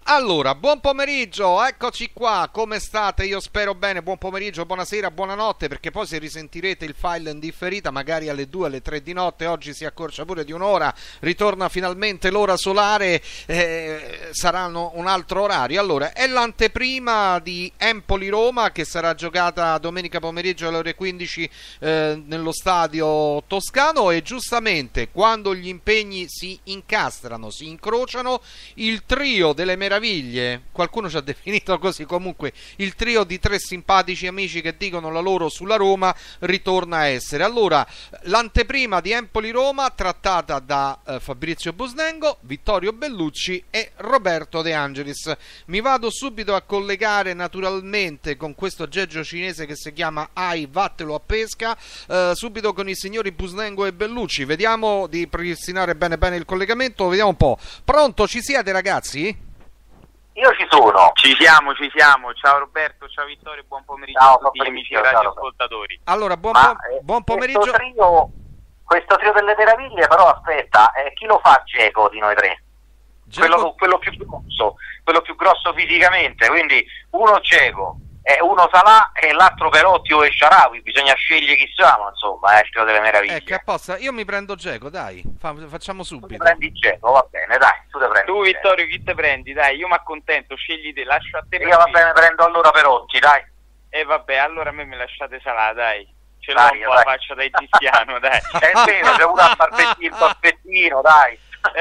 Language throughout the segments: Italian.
Allora, buon pomeriggio, eccoci qua, come state? Io spero bene, buon pomeriggio, buonasera, buonanotte, perché poi se risentirete il file in differita, magari alle 2, alle 3 di notte, oggi si accorcia pure di un'ora, ritorna finalmente l'ora solare, saranno un altro orario. Allora, è l'anteprima di Empoli-Roma che sarà giocata domenica pomeriggio alle ore 15 nello stadio toscano, e giustamente quando gli impegni si incastrano, si incrociano, il trio delle meraviglie, qualcuno ci ha definito così, comunque il trio di tre simpatici amici che dicono la loro sulla Roma ritorna a essere. Allora, l'anteprima di Empoli-Roma trattata da Fabrizio Busnengo, Vittorio Bellucci e Roberto De Angelis. Mi vado subito a collegare naturalmente con questo aggeggio cinese che si chiama Ai, vattelo a pesca, subito con i signori Busnengo e Bellucci. Vediamo di pristinare bene bene il collegamento, vediamo un po'. Pronto, ci siete ragazzi? Io ci sono. Ci siamo. Ciao Roberto, ciao Vittorio, buon pomeriggio a tutti gli amici radioascoltatori. Allora, buon pomeriggio. Questo trio delle meraviglie, però aspetta, chi lo fa Dzeko di noi tre? Quello più grosso fisicamente, quindi uno Dzeko, uno Salah e l'altro Perotti o Esharawi, bisogna scegliere chi siamo, insomma, il trio delle meraviglie. Che apposta, io mi prendo Dzeko, dai, facciamo subito. Tu prendi Dzeko, va bene, dai, tu te prendi. Tu Vittorio, chi te prendi? Dai, io mi accontento, scegli te, lascio a te. Io va bene, prendo allora Perotti, dai. E vabbè, allora a me me lasciate Salah, dai. Ce l'ho un po' la faccia da egiziano, dai. È vero, c'è uno a parpettino, dai.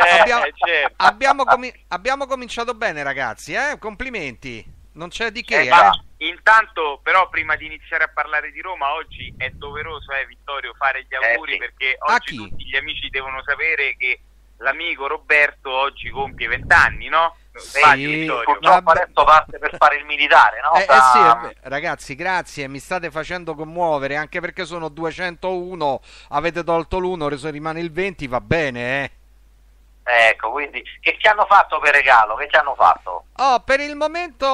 Abbiamo cominciato bene ragazzi, complimenti, non c'è di che. Intanto però prima di iniziare a parlare di Roma, oggi è doveroso Vittorio fare gli auguri, sì. Perché oggi tutti gli amici devono sapere che l'amico Roberto oggi compie 20 anni, no? Sì, purtroppo adesso parte per fare il militare, no? Sì, ragazzi, grazie, mi state facendo commuovere, anche perché sono 201, avete tolto l'1, rimane il 20, va bene, Ecco, quindi che ti hanno fatto per regalo? Che ti hanno fatto? Per il momento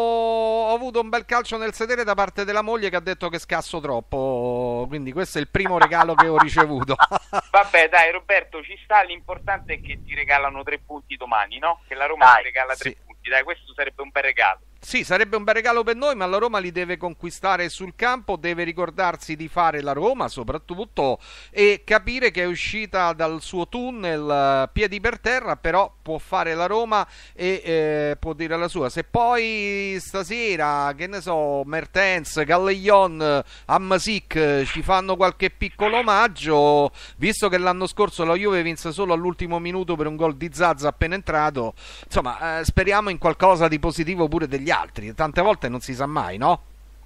ho avuto un bel calcio nel sedere da parte della moglie che ha detto che scasso troppo, quindi questo è il primo regalo che ho ricevuto. Vabbè dai Roberto, ci sta, l'importante è che ti regalano 3 punti domani, no? Che la Roma ti regala 3 punti, dai, questo sarebbe un bel regalo. Sì, sarebbe un bel regalo per noi, ma la Roma li deve conquistare sul campo, deve ricordarsi di fare la Roma soprattutto e capire che è uscita dal suo tunnel piedi per terra, però può fare la Roma e può dire la sua. Se poi stasera, che ne so, Mertens, Gallejon, Hamsik ci fanno qualche piccolo omaggio, visto che l'anno scorso la Juve vinse solo all'ultimo minuto per un gol di Zaza appena entrato, insomma, speriamo in qualcosa di positivo pure degli altri, tante volte non si sa mai, no?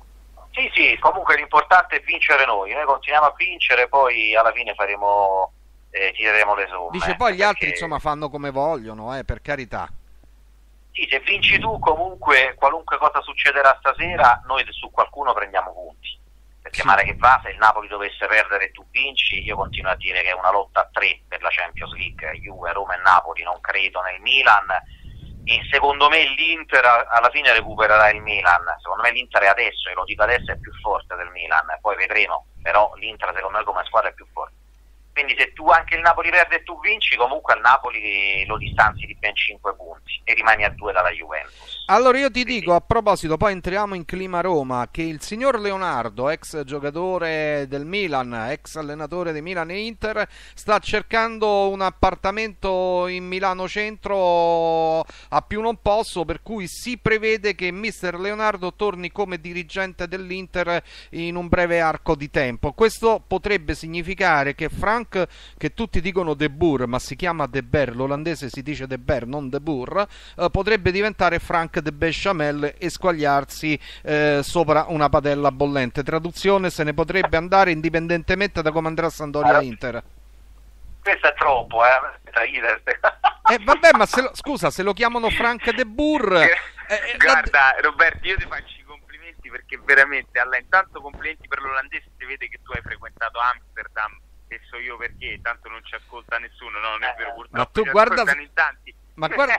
Sì, comunque l'importante è vincere noi continuiamo a vincere, poi alla fine faremo, tireremo le somme. Dice poi gli altri insomma fanno come vogliono, per carità. Sì, se vinci tu comunque qualunque cosa succederà stasera, noi su qualcuno prendiamo punti, perché male che va, se il Napoli dovesse perdere e tu vinci, io continuo a dire che è una lotta a 3 per la Champions League, Juve, Roma e Napoli, non credo nel Milan. E secondo me l'Inter alla fine recupererà il Milan. Secondo me l'Inter è adesso, e lo dico adesso, è più forte del Milan, poi vedremo, però l'Inter secondo me come squadra è più forte. Quindi se tu anche il Napoli perde e tu vinci, comunque al Napoli lo distanzi di ben 5 punti e rimani a 2 dalla Juventus. Allora io ti dico, a proposito, poi entriamo in clima Roma, che il signor Leonardo, ex giocatore del Milan, ex allenatore di Milan e Inter, sta cercando un appartamento in Milano Centro a più non posso, per cui si prevede che mister Leonardo torni come dirigente dell'Inter in un breve arco di tempo. Questo potrebbe significare che Frank, che tutti dicono De Boer ma si chiama De Boer, l'olandese si dice De Boer non De Boer, potrebbe diventare Frank de Bechamel e squagliarsi sopra una padella bollente. Traduzione: se ne potrebbe andare indipendentemente da come andrà Sampdoria Inter. Questo è troppo, vabbè, ma scusa, se lo chiamano Frank de Boer, guarda Roberto, io ti faccio i complimenti perché veramente, intanto complimenti per l'olandese, si vede che tu hai frequentato Amsterdam, e so io perché, tanto non ci ascolta nessuno, no, non è vero, purtroppo. Ma tu guarda, in tanti. Ma guarda,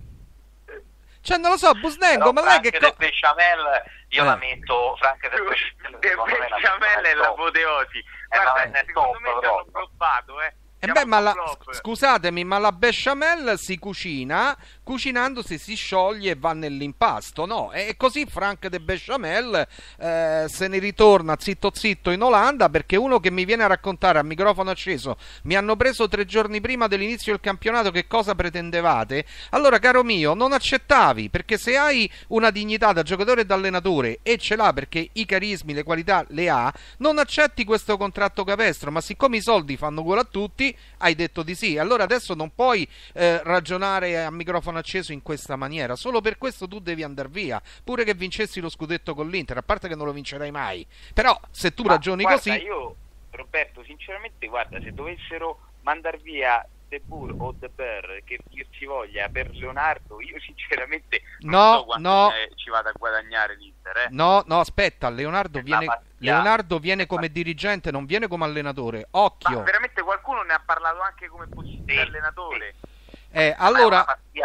cioè non lo so, Busnengo, ma lei che Frank de Bechamel, io la metto, Frank de Bechamel è l'apoteosi. Guarda, secondo me ci hanno bluffato, Scusatemi, ma la bechamel si cucina, cucinandosi si scioglie e va nell'impasto, no? E così Frank de Bechamel se ne ritorna zitto zitto in Olanda, perché uno che mi viene a raccontare a microfono acceso: mi hanno preso 3 giorni prima dell'inizio del campionato, che cosa pretendevate? Allora, caro mio, non accettavi, perché se hai una dignità da giocatore e da allenatore, e ce l'ha perché i carismi, le qualità le ha, non accetti questo contratto capestro, ma siccome i soldi fanno gola a tutti, hai detto di sì. Allora adesso non puoi ragionare a microfono acceso in questa maniera. Solo per questo tu devi andare via, pure che vincessi lo scudetto con l'Inter, a parte che non lo vincerai mai. Però se tu ragioni così... Io, Roberto, sinceramente, guarda, se dovessero mandar via De Boer o De Boer, che dir ci voglia, per Leonardo, io sinceramente non so quanto ci vada a guadagnare l'Inter. No, aspetta, Leonardo viene come dirigente, non viene come allenatore. Occhio. Ma veramente qualcuno ne ha parlato anche come possibile allenatore. Allora,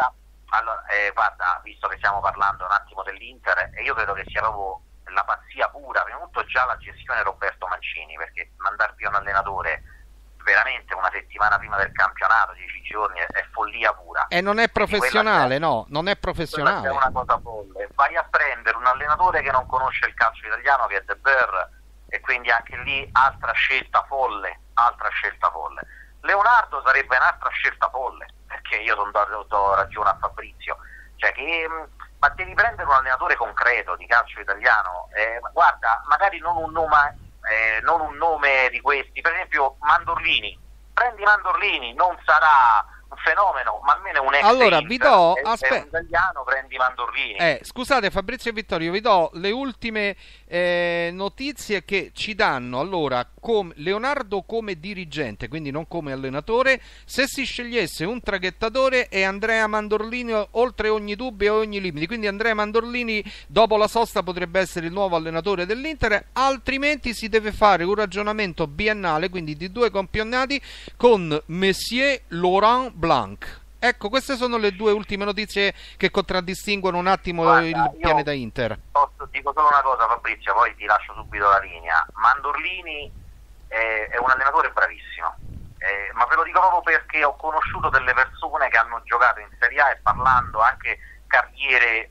guarda, visto che stiamo parlando un attimo dell'Inter, io credo che sia proprio la pazzia pura, prima di tutto già la gestione Roberto Mancini, perché mandar via un allenatore veramente una settimana prima del campionato, 10 giorni, è follia pura. E non è professionale, non è professionale. È una cosa folle. Vai a prendere un allenatore che non conosce il calcio italiano, che è De Boer, e quindi anche lì altra scelta folle. Leonardo sarebbe un'altra scelta folle, perché io do ragione a Fabrizio, cioè che ma devi prendere un allenatore concreto di calcio italiano, guarda, magari non un nome di questi, per esempio Mandorlini. Prendi Mandorlini, non sarà un fenomeno, ma almeno un ex allora Inter, vi do è un italiano, prendi Mandorlini. Scusate Fabrizio e Vittorio, vi do le ultime notizie che ci danno. Allora, Leonardo come dirigente, quindi non come allenatore, se si scegliesse un traghettatore, è Andrea Mandorlini oltre ogni dubbio e ogni limite, quindi Andrea Mandorlini dopo la sosta potrebbe essere il nuovo allenatore dell'Inter, altrimenti si deve fare un ragionamento biennale, quindi di 2 campionati, con Monsieur Laurent Blanc. Ecco, queste sono le 2 ultime notizie che contraddistinguono un attimo il pianeta Inter. Dico solo una cosa, Fabrizio, poi ti lascio subito la linea. Mandorlini è un allenatore bravissimo, ma ve lo dico proprio perché ho conosciuto delle persone che hanno giocato in Serie A, e parlando anche carriere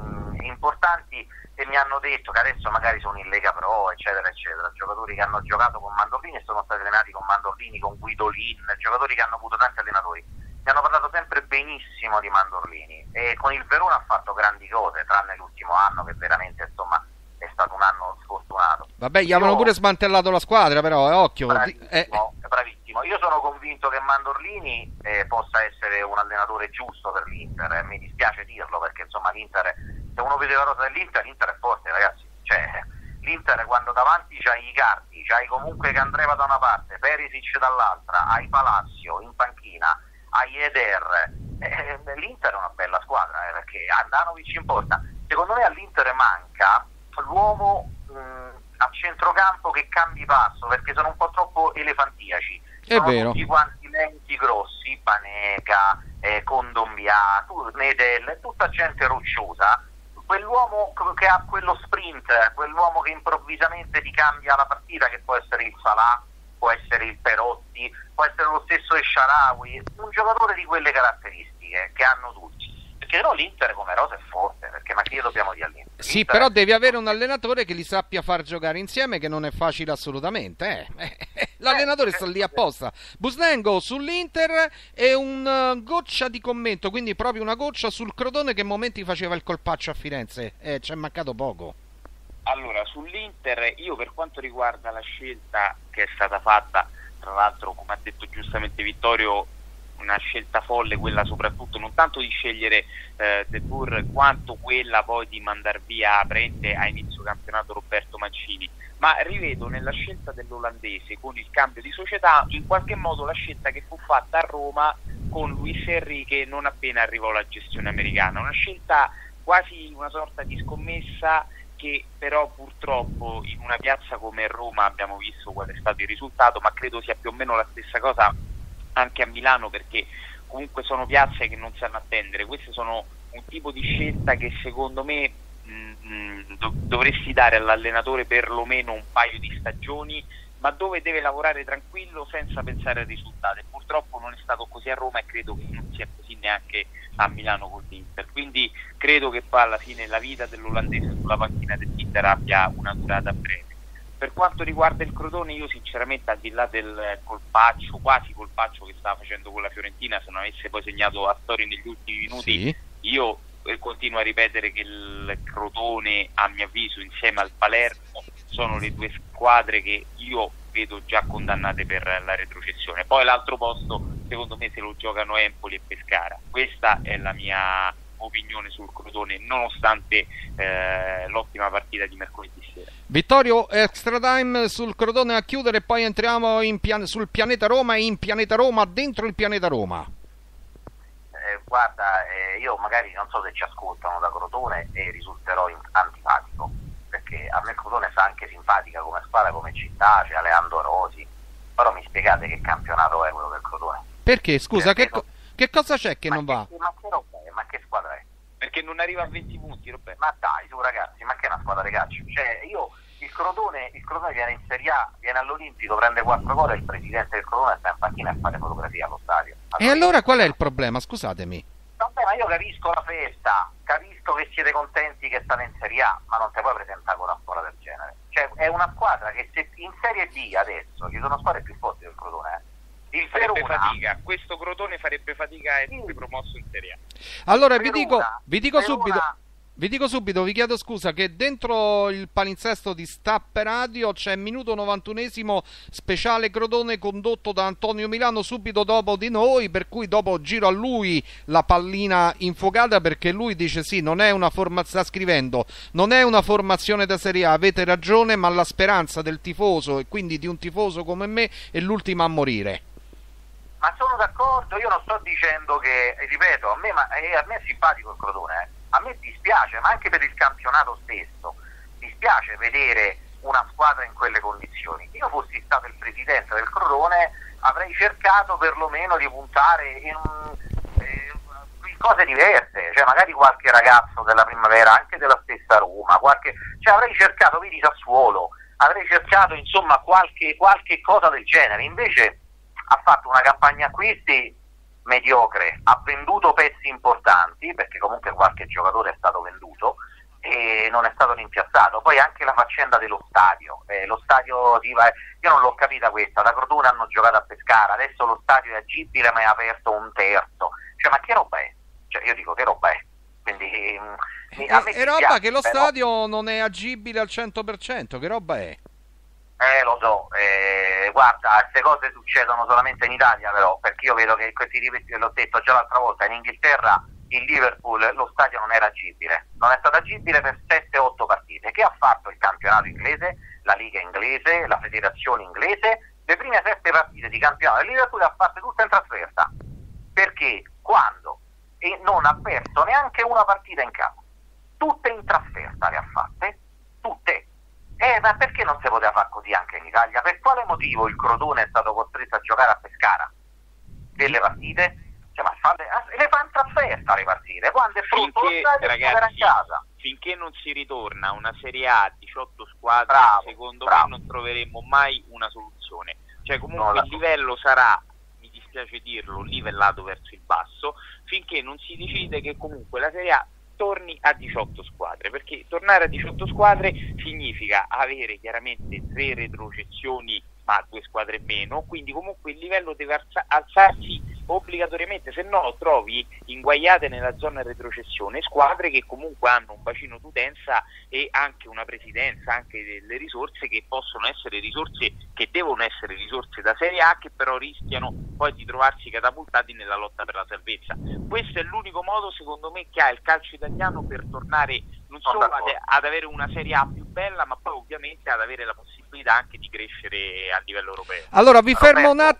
importanti, e mi hanno detto che adesso magari sono in Lega Pro, eccetera eccetera, giocatori che hanno giocato con Mandorlini e sono stati allenati con Mandorlini, con Guidolin, giocatori che hanno avuto tanti allenatori. Mi hanno parlato sempre benissimo di Mandorlini, e con il Verona ha fatto grandi cose, tranne l'ultimo anno che veramente, insomma, è stato un anno sfortunato. Vabbè, gli avevano pure smantellato la squadra, però occhio. Bravissimo. Io sono convinto che Mandorlini possa essere un allenatore giusto per l'Inter, mi dispiace dirlo, perché insomma l'Inter, se uno vede la rosa dell'Inter, l'Inter è forte, ragazzi, cioè l'Inter quando davanti c'hai Icardi, c'hai comunque Candreva da una parte, Perisic dall'altra, hai Palacio in panchina, hai Eder, l'Inter è una bella squadra, perché Andanovic in porta. Secondo me all'Inter manca l'uomo a centrocampo che cambi passo, perché sono un po' troppo elefantiaci. Sono tutti quanti lenti, grossi, Banega, Condombia, Medel, tutta gente rocciosa. Quell'uomo che ha quello sprint, quell'uomo che improvvisamente ti cambia la partita, che può essere il Salah, può essere il Perotti, può essere lo stesso El Shaarawy, un giocatore di quelle caratteristiche che hanno tutti. Perché no, l'Inter come rosa è forte, perché ma che dobbiamo dire all'Inter? Sì, L'Inter però devi avere un allenatore che li sappia far giocare insieme, che non è facile assolutamente. L'allenatore sta lì apposta. Busnengo sull'Inter e un goccia di commento, quindi proprio una goccia sul Crotone che a momenti faceva il colpaccio a Firenze. Ci è mancato poco. Allora, sull'Inter, io per quanto riguarda la scelta che è stata fatta, tra l'altro, come ha detto giustamente Vittorio, una scelta folle quella soprattutto non tanto di scegliere De Boer, quanto quella poi di mandar via a inizio campionato Roberto Mancini, ma rivedo nella scelta dell'olandese con il cambio di società in qualche modo la scelta che fu fatta a Roma con Luis Enrique non appena arrivò la gestione americana, una scelta quasi una sorta di scommessa che però purtroppo in una piazza come Roma abbiamo visto qual è stato il risultato, ma credo sia più o meno la stessa cosa anche a Milano, perché comunque sono piazze che non sanno attendere. Queste sono un tipo di scelta che secondo me dovresti dare all'allenatore perlomeno un paio di stagioni ma dove deve lavorare tranquillo senza pensare al risultato, e purtroppo non è stato così a Roma e credo che non sia così neanche a Milano con l'Inter, quindi credo che poi alla fine la vita dell'olandese sulla panchina dell'Inter abbia una durata breve. Per quanto riguarda il Crotone, io sinceramente, al di là del colpaccio, quasi colpaccio che stava facendo con la Fiorentina, se non avesse poi segnato Astori negli ultimi minuti, Sì. io continuo a ripetere che il Crotone, a mio avviso, insieme al Palermo, sono le due squadre che io vedo già condannate per la retrocessione. Poi l'altro posto, secondo me, se lo giocano Empoli e Pescara. Questa è la mia opinione sul Crotone, nonostante l'ottima partita di mercoledì sera. Vittorio, extra time sul Crotone a chiudere e poi entriamo sul pianeta Roma e in pianeta Roma dentro il pianeta Roma. Guarda, io magari non so se ci ascoltano da Crotone e risulterò antipatico, perché a me Crotone sta anche simpatica come squadra, come città, c'è Leandro Rosi, però mi spiegate che campionato è quello del Crotone? Perché, scusa, Perché che cosa c'è che non va? Ma che roba è? Ma che squadra è? Perché non arriva a 20 punti, Roberto. Ma dai, su ragazzi, ma che è una squadra di calcio? Cioè, il Crotone viene in Serie A, viene all'Olimpico, prende 4 gol e il presidente del Crotone sta in panchina a fare fotografia allo stadio. E allora qual è il problema? Scusatemi. Vabbè, ma io capisco la festa, capisco che siete contenti che state in Serie A, ma non ti puoi presentare con una squadra del genere. Cioè, è una squadra che se in Serie B adesso ci sono squadre più forti del Crotone. Il Farebbe Verona, fatica, questo Crotone farebbe fatica a essere promosso in Serie A. Allora Verona, vi dico Verona- subito, vi chiedo scusa che dentro il palinsesto di Stappe Radio c'è minuto 91esimo speciale Crotone condotto da Antonio Milano subito dopo di noi, per cui dopo giro a lui la pallina infuocata, perché lui dice sì, non è una sta scrivendo, non è una formazione da Serie A, avete ragione, ma la speranza del tifoso e quindi di un tifoso come me è l'ultima a morire. Ma sono d'accordo, io non sto dicendo che, ripeto, a me è simpatico il Crotone, a me dispiace, ma anche per il campionato stesso, dispiace vedere una squadra in quelle condizioni. Io fossi stato il presidente del Crotone, avrei cercato perlomeno di puntare in cose diverse, cioè magari qualche ragazzo della primavera, anche della stessa Roma, cioè avrei cercato, vedi Sassuolo, avrei cercato insomma qualche cosa del genere. Invece ha fatto una campagna acquisti mediocre, ha venduto pezzi importanti, perché comunque qualche giocatore è stato venduto e non è stato rimpiazzato. Poi anche la faccenda dello stadio, io non l'ho capita questa, da Crotone hanno giocato a Pescara, adesso lo stadio è agibile ma è aperto un terzo, cioè ma che roba è? Cioè io dico che roba è? Quindi a me È roba che lo stadio non è agibile al 100%, che roba è? Lo so, guarda, queste cose succedono solamente in Italia però, perché io vedo che questi ripeti, l'ho detto già l'altra volta, in Inghilterra, il Liverpool, lo stadio non era agibile, non è stato agibile per 7-8 partite. Che ha fatto il campionato inglese, la Liga inglese, la federazione inglese? Le prime 7 partite di campionato del Liverpool le ha fatte tutte in trasferta, perché quando non ha perso neanche una partita in casa, tutte in trasferta le ha fatte, tutte. Ma perché non si poteva fare così anche in Italia? Per quale motivo il Crotone è stato costretto a giocare a Pescara delle partite? Cioè, ma le fa in trasferta le partite, quando è pronto lo stadio ragazzi, a casa. Finché non si ritorna a una Serie A a 18 squadre, secondo me non troveremo mai una soluzione. Cioè comunque il livello sarà, mi dispiace dirlo, livellato verso il basso, finché non si decide che comunque la Serie A torni a 18 squadre, perché tornare a 18 squadre significa avere chiaramente 3 retrocessioni ma 2 squadre meno, quindi comunque il livello deve alzarsi obbligatoriamente, se no trovi inguaiate nella zona retrocessione squadre che comunque hanno un bacino d'utenza e anche una presidenza, anche delle risorse che possono essere risorse, che devono essere risorse da Serie A, che però rischiano poi di trovarsi catapultati nella lotta per la salvezza. Questo è l'unico modo secondo me che ha il calcio italiano per tornare non solo ad avere una Serie A più bella, ma poi ovviamente ad avere la possibilità anche di crescere a livello europeo. Allora vi fermo un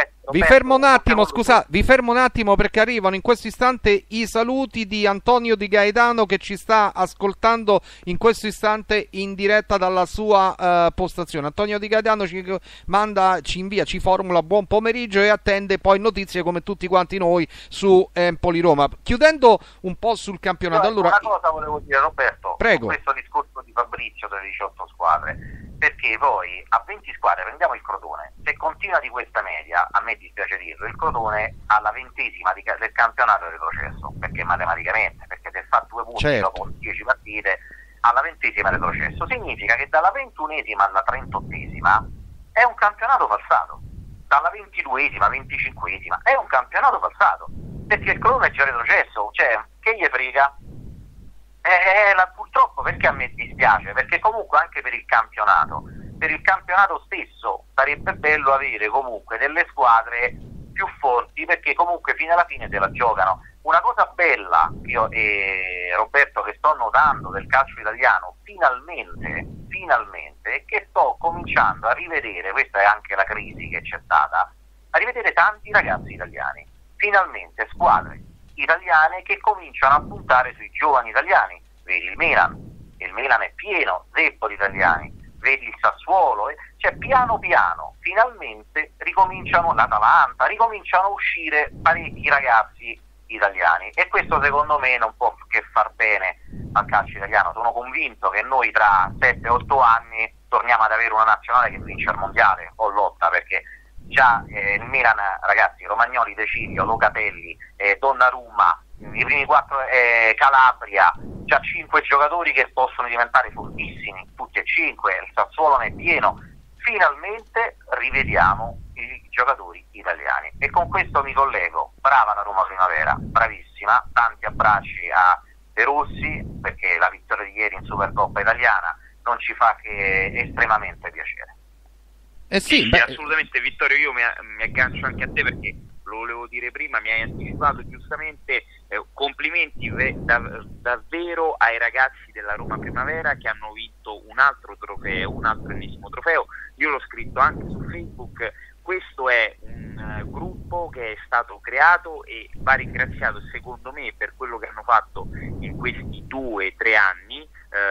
attimo perché arrivano in questo istante i saluti di Antonio Di Gaetano, che ci sta ascoltando in questo istante in diretta dalla sua postazione. Antonio Di Gaetano ci formula buon pomeriggio e attende poi notizie come tutti quanti noi su Empoli Roma. Chiudendo un po' sul campionato, allora una cosa volevo dire, Roberto, prego. Su questo discorso di Fabrizio delle 18 squadre, perché poi a 20 squadre, prendiamo il Crotone, se continua di questa media, a me dispiace dirlo, il Crotone alla 20ª del campionato è retrocesso, perché matematicamente, perché se fa 2 punti certo, dopo 10 partite, alla 20ª retrocesso, significa che dalla 21ª alla 38ª è un campionato falsato, dalla 22ª, 25ª è un campionato falsato, perché il Crotone è già retrocesso, cioè che gli frega? Purtroppo, perché a me dispiace, perché comunque anche per il campionato stesso sarebbe bello avere comunque delle squadre più forti, perché comunque fino alla fine se la giocano. Una cosa bella, io e Roberto, che sto notando del calcio italiano finalmente, è che sto cominciando a rivedere, questa è anche la crisi che c'è stata, a rivedere tanti ragazzi italiani, finalmente squadre italiane che cominciano a puntare sui giovani italiani. Vedi il Milan è pieno zeppo di italiani, vedi il Sassuolo, cioè piano piano finalmente l'Atalanta ricominciano a uscire parecchi ragazzi italiani, e questo secondo me non può che far bene al calcio italiano. Sono convinto che noi tra 7-8 anni torniamo ad avere una nazionale che vince il mondiale o lotta, perché già il Milan, ragazzi, Romagnoli, De Ciglio, Locatelli, Donnarumma, i primi 4 Calabria, già 5 giocatori che possono diventare fortissimi, tutti e 5, il Sassuolo ne è pieno. Finalmente rivediamo i giocatori italiani, e con questo mi collego. Brava la Roma Primavera, bravissima, tanti abbracci a De Rossi, perché la vittoria di ieri in Supercoppa italiana non ci fa che estremamente piacere. Sì, assolutamente, Vittorio, io mi aggancio anche a te, perché lo volevo dire prima, mi hai anticipato giustamente. Complimenti davvero ai ragazzi della Roma Primavera che hanno vinto un altro trofeo, un altro ennesimo trofeo. Io l'ho scritto anche su Facebook. Questo è un gruppo che è stato creato e va ringraziato, secondo me, per quello che hanno fatto in questi 2-3 anni,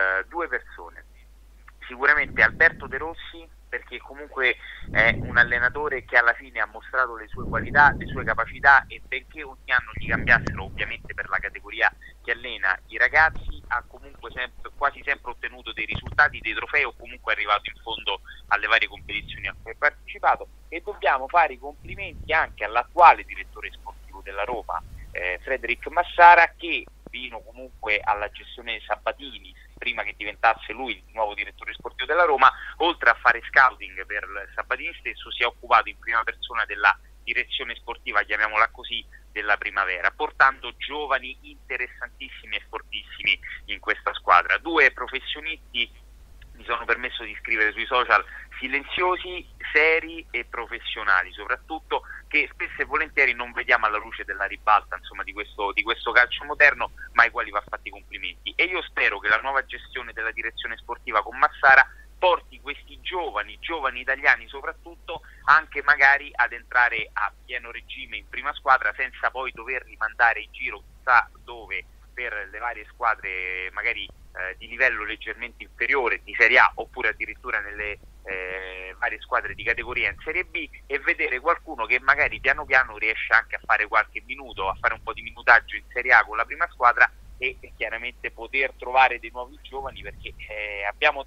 2 persone. Sicuramente Alberto De Rossi, perché comunque è un allenatore che alla fine ha mostrato le sue qualità, le sue capacità, e benché ogni anno gli cambiassero, ovviamente per la categoria che allena i ragazzi, ha comunque quasi sempre ottenuto dei risultati, dei trofei, o comunque è arrivato in fondo alle varie competizioni a cui ha partecipato. E dobbiamo fare i complimenti anche all'attuale direttore sportivo della Roma, Frederic Massara, che fino comunque alla gestione Sabatini, prima che diventasse lui il nuovo direttore sportivo della Roma, oltre a fare scouting per Sabatini stesso, si è occupato in prima persona della direzione sportiva, chiamiamola così, della Primavera, portando giovani interessantissimi e fortissimi in questa squadra. 2 professionisti, mi sono permesso di scrivere sui social, silenziosi, seri e professionali soprattutto, che spesso e volentieri non vediamo alla luce della ribalta, insomma, di questo calcio moderno, ma ai quali va fatti i complimenti. E io spero che la nuova gestione della direzione sportiva con Massara porti questi giovani italiani soprattutto anche magari ad entrare a pieno regime in prima squadra, senza poi doverli mandare in giro chissà dove per le varie squadre magari di livello leggermente inferiore, di Serie A, oppure addirittura nelle varie squadre di categoria in Serie B, e vedere qualcuno che magari piano piano riesce anche a fare qualche minuto, a fare un po' di minutaggio in Serie A con la prima squadra, e chiaramente poter trovare dei nuovi giovani, perché abbiamo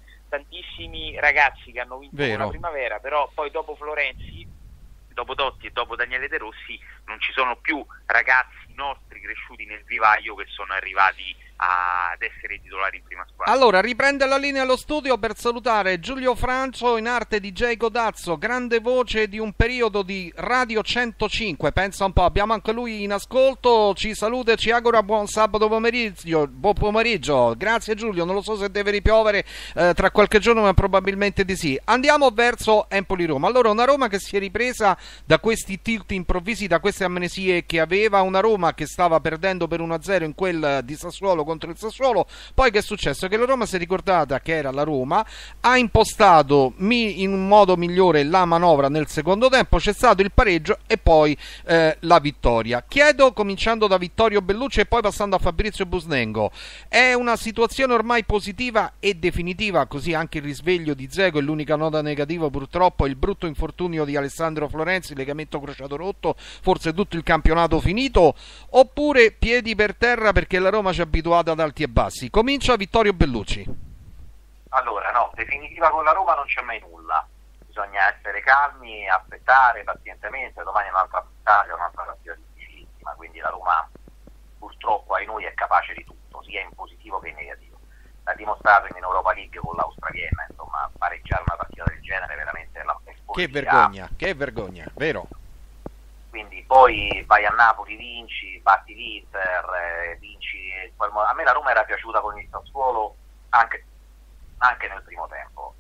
tantissimi ragazzi che hanno vinto con la Primavera, però poi dopo Florenzi, dopo Totti e dopo Daniele De Rossi non ci sono più ragazzi nostri cresciuti nel vivaio che sono arrivati ad essere titolari in prima squadra. Allora, riprende la linea allo studio per salutare Giulio Francio, in arte DJ Godazzo, grande voce di un periodo di Radio 105, pensa un po', abbiamo anche lui in ascolto, ci saluta e ci augura buon sabato pomeriggio, buon pomeriggio. Grazie Giulio, non lo so se deve ripiovere tra qualche giorno, ma probabilmente di sì. Andiamo verso Empoli-Roma. Allora, una Roma che si è ripresa da questi tilt improvvisi, da queste amnesie che aveva, una Roma che stava perdendo per 1-0 in quel di Sassuolo contro il Sassuolo. Poi che è successo? Che la Roma si è ricordata che era la Roma, ha impostato in un modo migliore la manovra nel secondo tempo, c'è stato il pareggio e poi la vittoria. Chiedo, cominciando da Vittorio Bellucci e poi passando a Fabrizio Busnengo, è una situazione ormai positiva e definitiva, così anche il risveglio di Dzeko, e l'unica nota negativa purtroppo è il brutto infortunio di Alessandro Florenzi, legamento crociato rotto, forse tutto il campionato finito, oppure piedi per terra perché la Roma ci ha abituato ad alti e bassi? Comincia Vittorio Bellucci. Allora, no, definitiva con la Roma non c'è mai nulla. Bisogna essere calmi, aspettare pazientemente. Domani è un'altra battaglia, un'altra partita difficilissima, quindi la Roma purtroppo ai noi è capace di tutto, sia in positivo che in negativo. L'ha dimostrato in Europa League con l'Austria Vienna, insomma, pareggiare una partita del genere veramente è che vergogna, vero? Quindi poi vai a Napoli, vinci, batti l'Inter, vinci. A me la Roma era piaciuta con il Sassuolo anche nel primo tempo,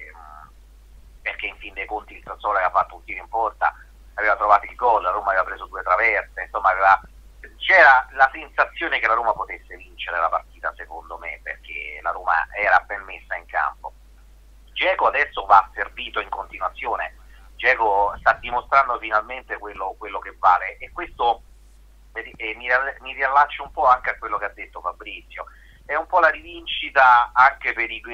perché in fin dei conti il Sassuolo aveva fatto un tiro in porta, aveva trovato il gol, la Roma aveva preso 2 traverse, insomma c'era la sensazione che la Roma potesse vincere la partita, secondo me, perché la Roma era ben messa in campo. Dzeko adesso va servito in continuazione, Dzeko sta dimostrando finalmente quello che vale, e questo mi riallaccio un po' anche a quello che ha detto Fabrizio, è un po' la rivincita anche per i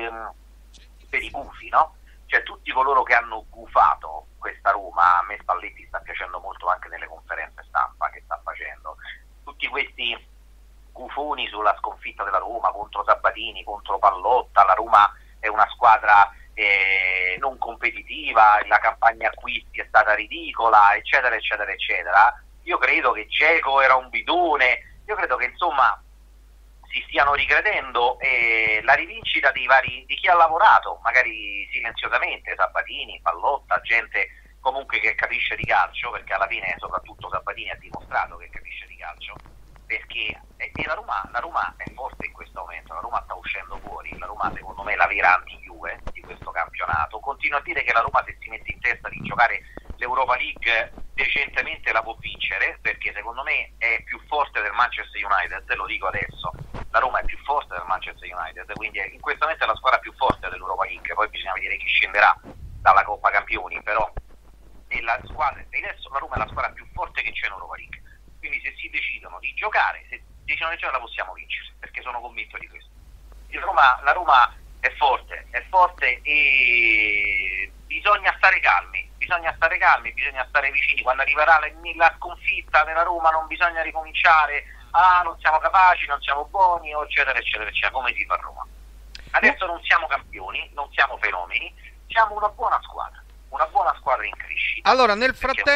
gufi, no? Cioè tutti coloro che hanno gufato questa Roma, a me Spalletti sta piacendo molto anche nelle conferenze stampa che sta facendo, tutti questi gufoni sulla sconfitta della Roma contro Sabatini, contro Pallotta, la Roma è una squadra non competitiva, la campagna acquisti è stata ridicola, eccetera eccetera eccetera. Io credo che Dzeko era un bidone, io credo che insomma si stiano ricredendo, la rivincita di chi ha lavorato, magari silenziosamente, Sabatini, Pallotta, gente comunque che capisce di calcio, perché alla fine soprattutto Sabatini ha dimostrato che capisce di calcio, perché la Roma è forte in questo momento, la Roma sta uscendo fuori, la Roma secondo me è la vera anti-Juve di questo campionato. Continuo a dire che la Roma, se si mette in testa di giocare l'Europa League decentemente, la può vincere, perché secondo me è più forte del Manchester United, lo dico adesso, la Roma è più forte del Manchester United, quindi in questo momento è la squadra più forte dell'Europa League, poi bisogna vedere chi scenderà dalla Coppa Campioni, però adesso la Roma è la squadra più forte che c'è in Europa League, quindi se si decidono di giocare, la possiamo vincere, perché sono convinto di questo. La Roma è forte e bisogna stare calmi, bisogna stare vicini. Quando arriverà la sconfitta della Roma non bisogna ricominciare, non siamo capaci, non siamo buoni, eccetera eccetera eccetera, come si fa a Roma. Adesso non siamo campioni, non siamo fenomeni, siamo una buona squadra in crescita. Allora, nel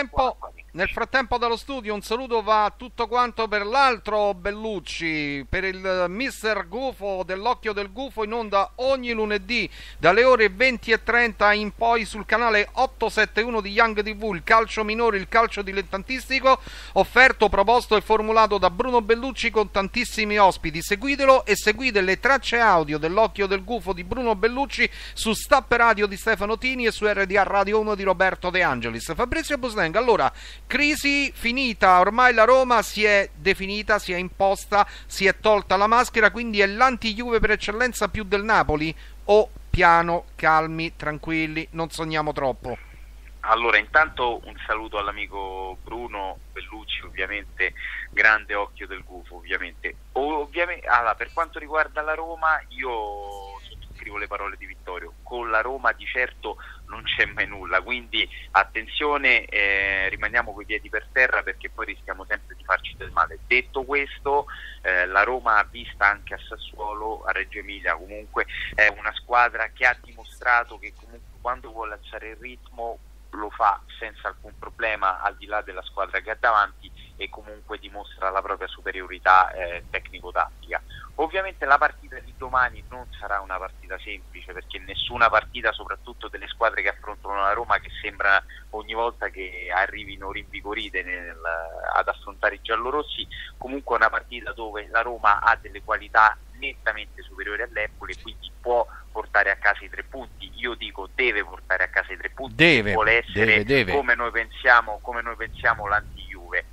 frattempo dallo studio un saluto va tutto quanto per l'altro Bellucci, per il mister Gufo dell'Occhio del Gufo, in onda ogni lunedì dalle ore 20:30 in poi sul canale 871 di Young TV, il calcio minore, il calcio dilettantistico, offerto, proposto e formulato da Bruno Bellucci con tantissimi ospiti. Seguitelo e seguite le tracce audio dell'Occhio del Gufo di Bruno Bellucci su Stap Radio di Stefano Tini e su RDA Radio 1 di Roberto De Angelis. Fabrizio Busneng, allora, crisi finita, ormai la Roma si è definita, si è imposta, si è tolta la maschera, quindi è l'anti-Juve per eccellenza più del Napoli, o piano, calmi, tranquilli, non sogniamo troppo? Allora, intanto un saluto all'amico Bruno Bellucci, ovviamente grande Occhio del Gufo, ovviamente. Allora, per quanto riguarda la Roma, io sottoscrivo le parole di Vittorio, con la Roma di certo non c'è mai nulla, quindi attenzione, rimaniamo coi piedi per terra, perché poi rischiamo sempre di farci del male. Detto questo, la Roma ha vista anche a Sassuolo, a Reggio Emilia, comunque è una squadra che ha dimostrato che comunque quando vuole alzare il ritmo lo fa senza alcun problema, al di là della squadra che ha davanti, e comunque dimostra la propria superiorità tecnico-tattica. Ovviamente la partita di domani non sarà una partita semplice, perché nessuna partita, soprattutto delle squadre che affrontano la Roma, che sembra ogni volta che arrivino rinvigorite ad affrontare i giallorossi, comunque è una partita dove la Roma ha delle qualità nettamente superiori all'Empoli e quindi può portare a casa i 3 punti. Io dico deve portare a casa i 3 punti, vuole essere come noi pensiamo l'anti-Juve.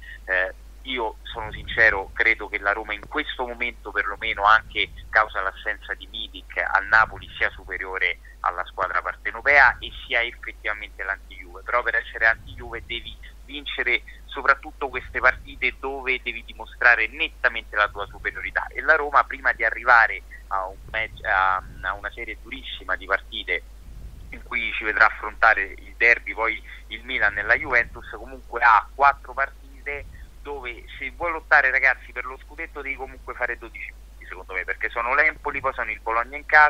Io sono sincero, credo che la Roma in questo momento, perlomeno anche causa l'assenza di Milik, al Napoli sia superiore alla squadra partenopea e sia effettivamente l'anti-Juve, però per essere anti-Juve devi vincere soprattutto queste partite dove devi dimostrare nettamente la tua superiorità, e la Roma, prima di arrivare a una serie durissima di partite in cui ci vedrà affrontare il derby, poi il Milan e la Juventus, comunque ha 4 partite dove, se vuoi lottare, ragazzi, per lo scudetto devi comunque fare 12 punti, secondo me, perché sono l'Empoli, poi sono il Bologna in casa,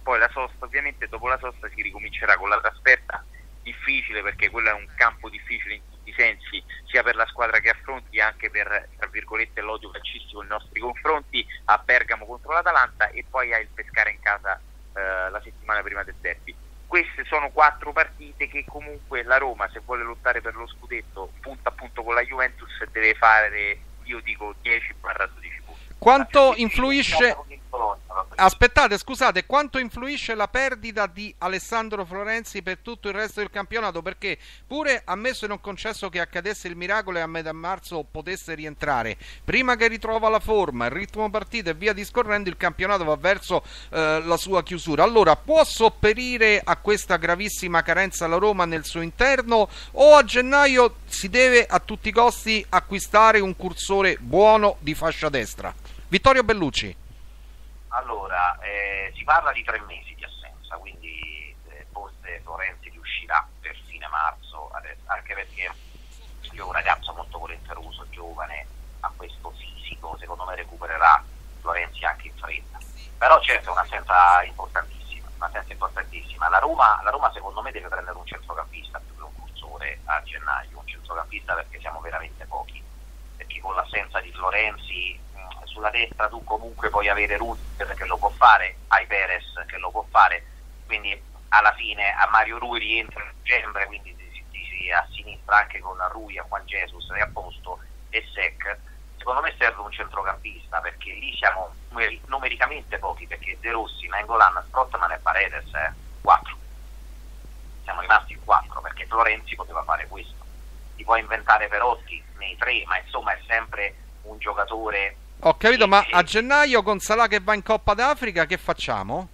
poi la sosta, ovviamente dopo la sosta si ricomincerà con la trasferta difficile, perché quello è un campo difficile in tutti i sensi, sia per la squadra che affronti, anche per, tra virgolette, l'odio calcistico nei nostri confronti, a Bergamo contro l'Atalanta, e poi hai il Pescara in casa la settimana prima del derby. Queste sono 4 partite che comunque la Roma, se vuole lottare per lo scudetto, punta appunto con la Juventus, deve fare, io dico, 10-12 punti. Quanto influisce... Aspettate, scusate, quanto influisce la perdita di Alessandro Florenzi per tutto il resto del campionato? Perché pure ammesso e non concesso che accadesse il miracolo e a metà marzo potesse rientrare, prima che ritrova la forma, il ritmo partita e via discorrendo, il campionato va verso la sua chiusura. Allora, può sopperire a questa gravissima carenza la Roma nel suo interno, o a gennaio si deve a tutti i costi acquistare un cursore buono di fascia destra? Vittorio Bellucci. Allora, si parla di 3 mesi di assenza, quindi forse Florenzi riuscirà per fine marzo, anche perché io un ragazzo molto volenteroso, giovane, a questo fisico, secondo me recupererà Florenzi anche in fretta. Però certo è un'assenza importantissima, La Roma secondo me deve prendere un centrocampista più che un cursore a gennaio, un centrocampista, perché siamo veramente pochi, perché con l'assenza di Florenzi sulla destra tu comunque puoi avere Rudiger che lo può fare, hai Perez che lo può fare, quindi alla fine a Mario Rui rientra in dicembre, quindi a sinistra anche con Rui, a Juan Jesus e a posto e Sec. Secondo me serve un centrocampista, perché lì siamo numericamente pochi, perché De Rossi, Nainggolan, Strootman e Paredes 4, siamo rimasti in 4, perché Florenzi poteva fare questo, ti puoi inventare Perotti nei 3, ma insomma è sempre un giocatore. Ho capito, ma a gennaio con Salah che va in Coppa d'Africa che facciamo?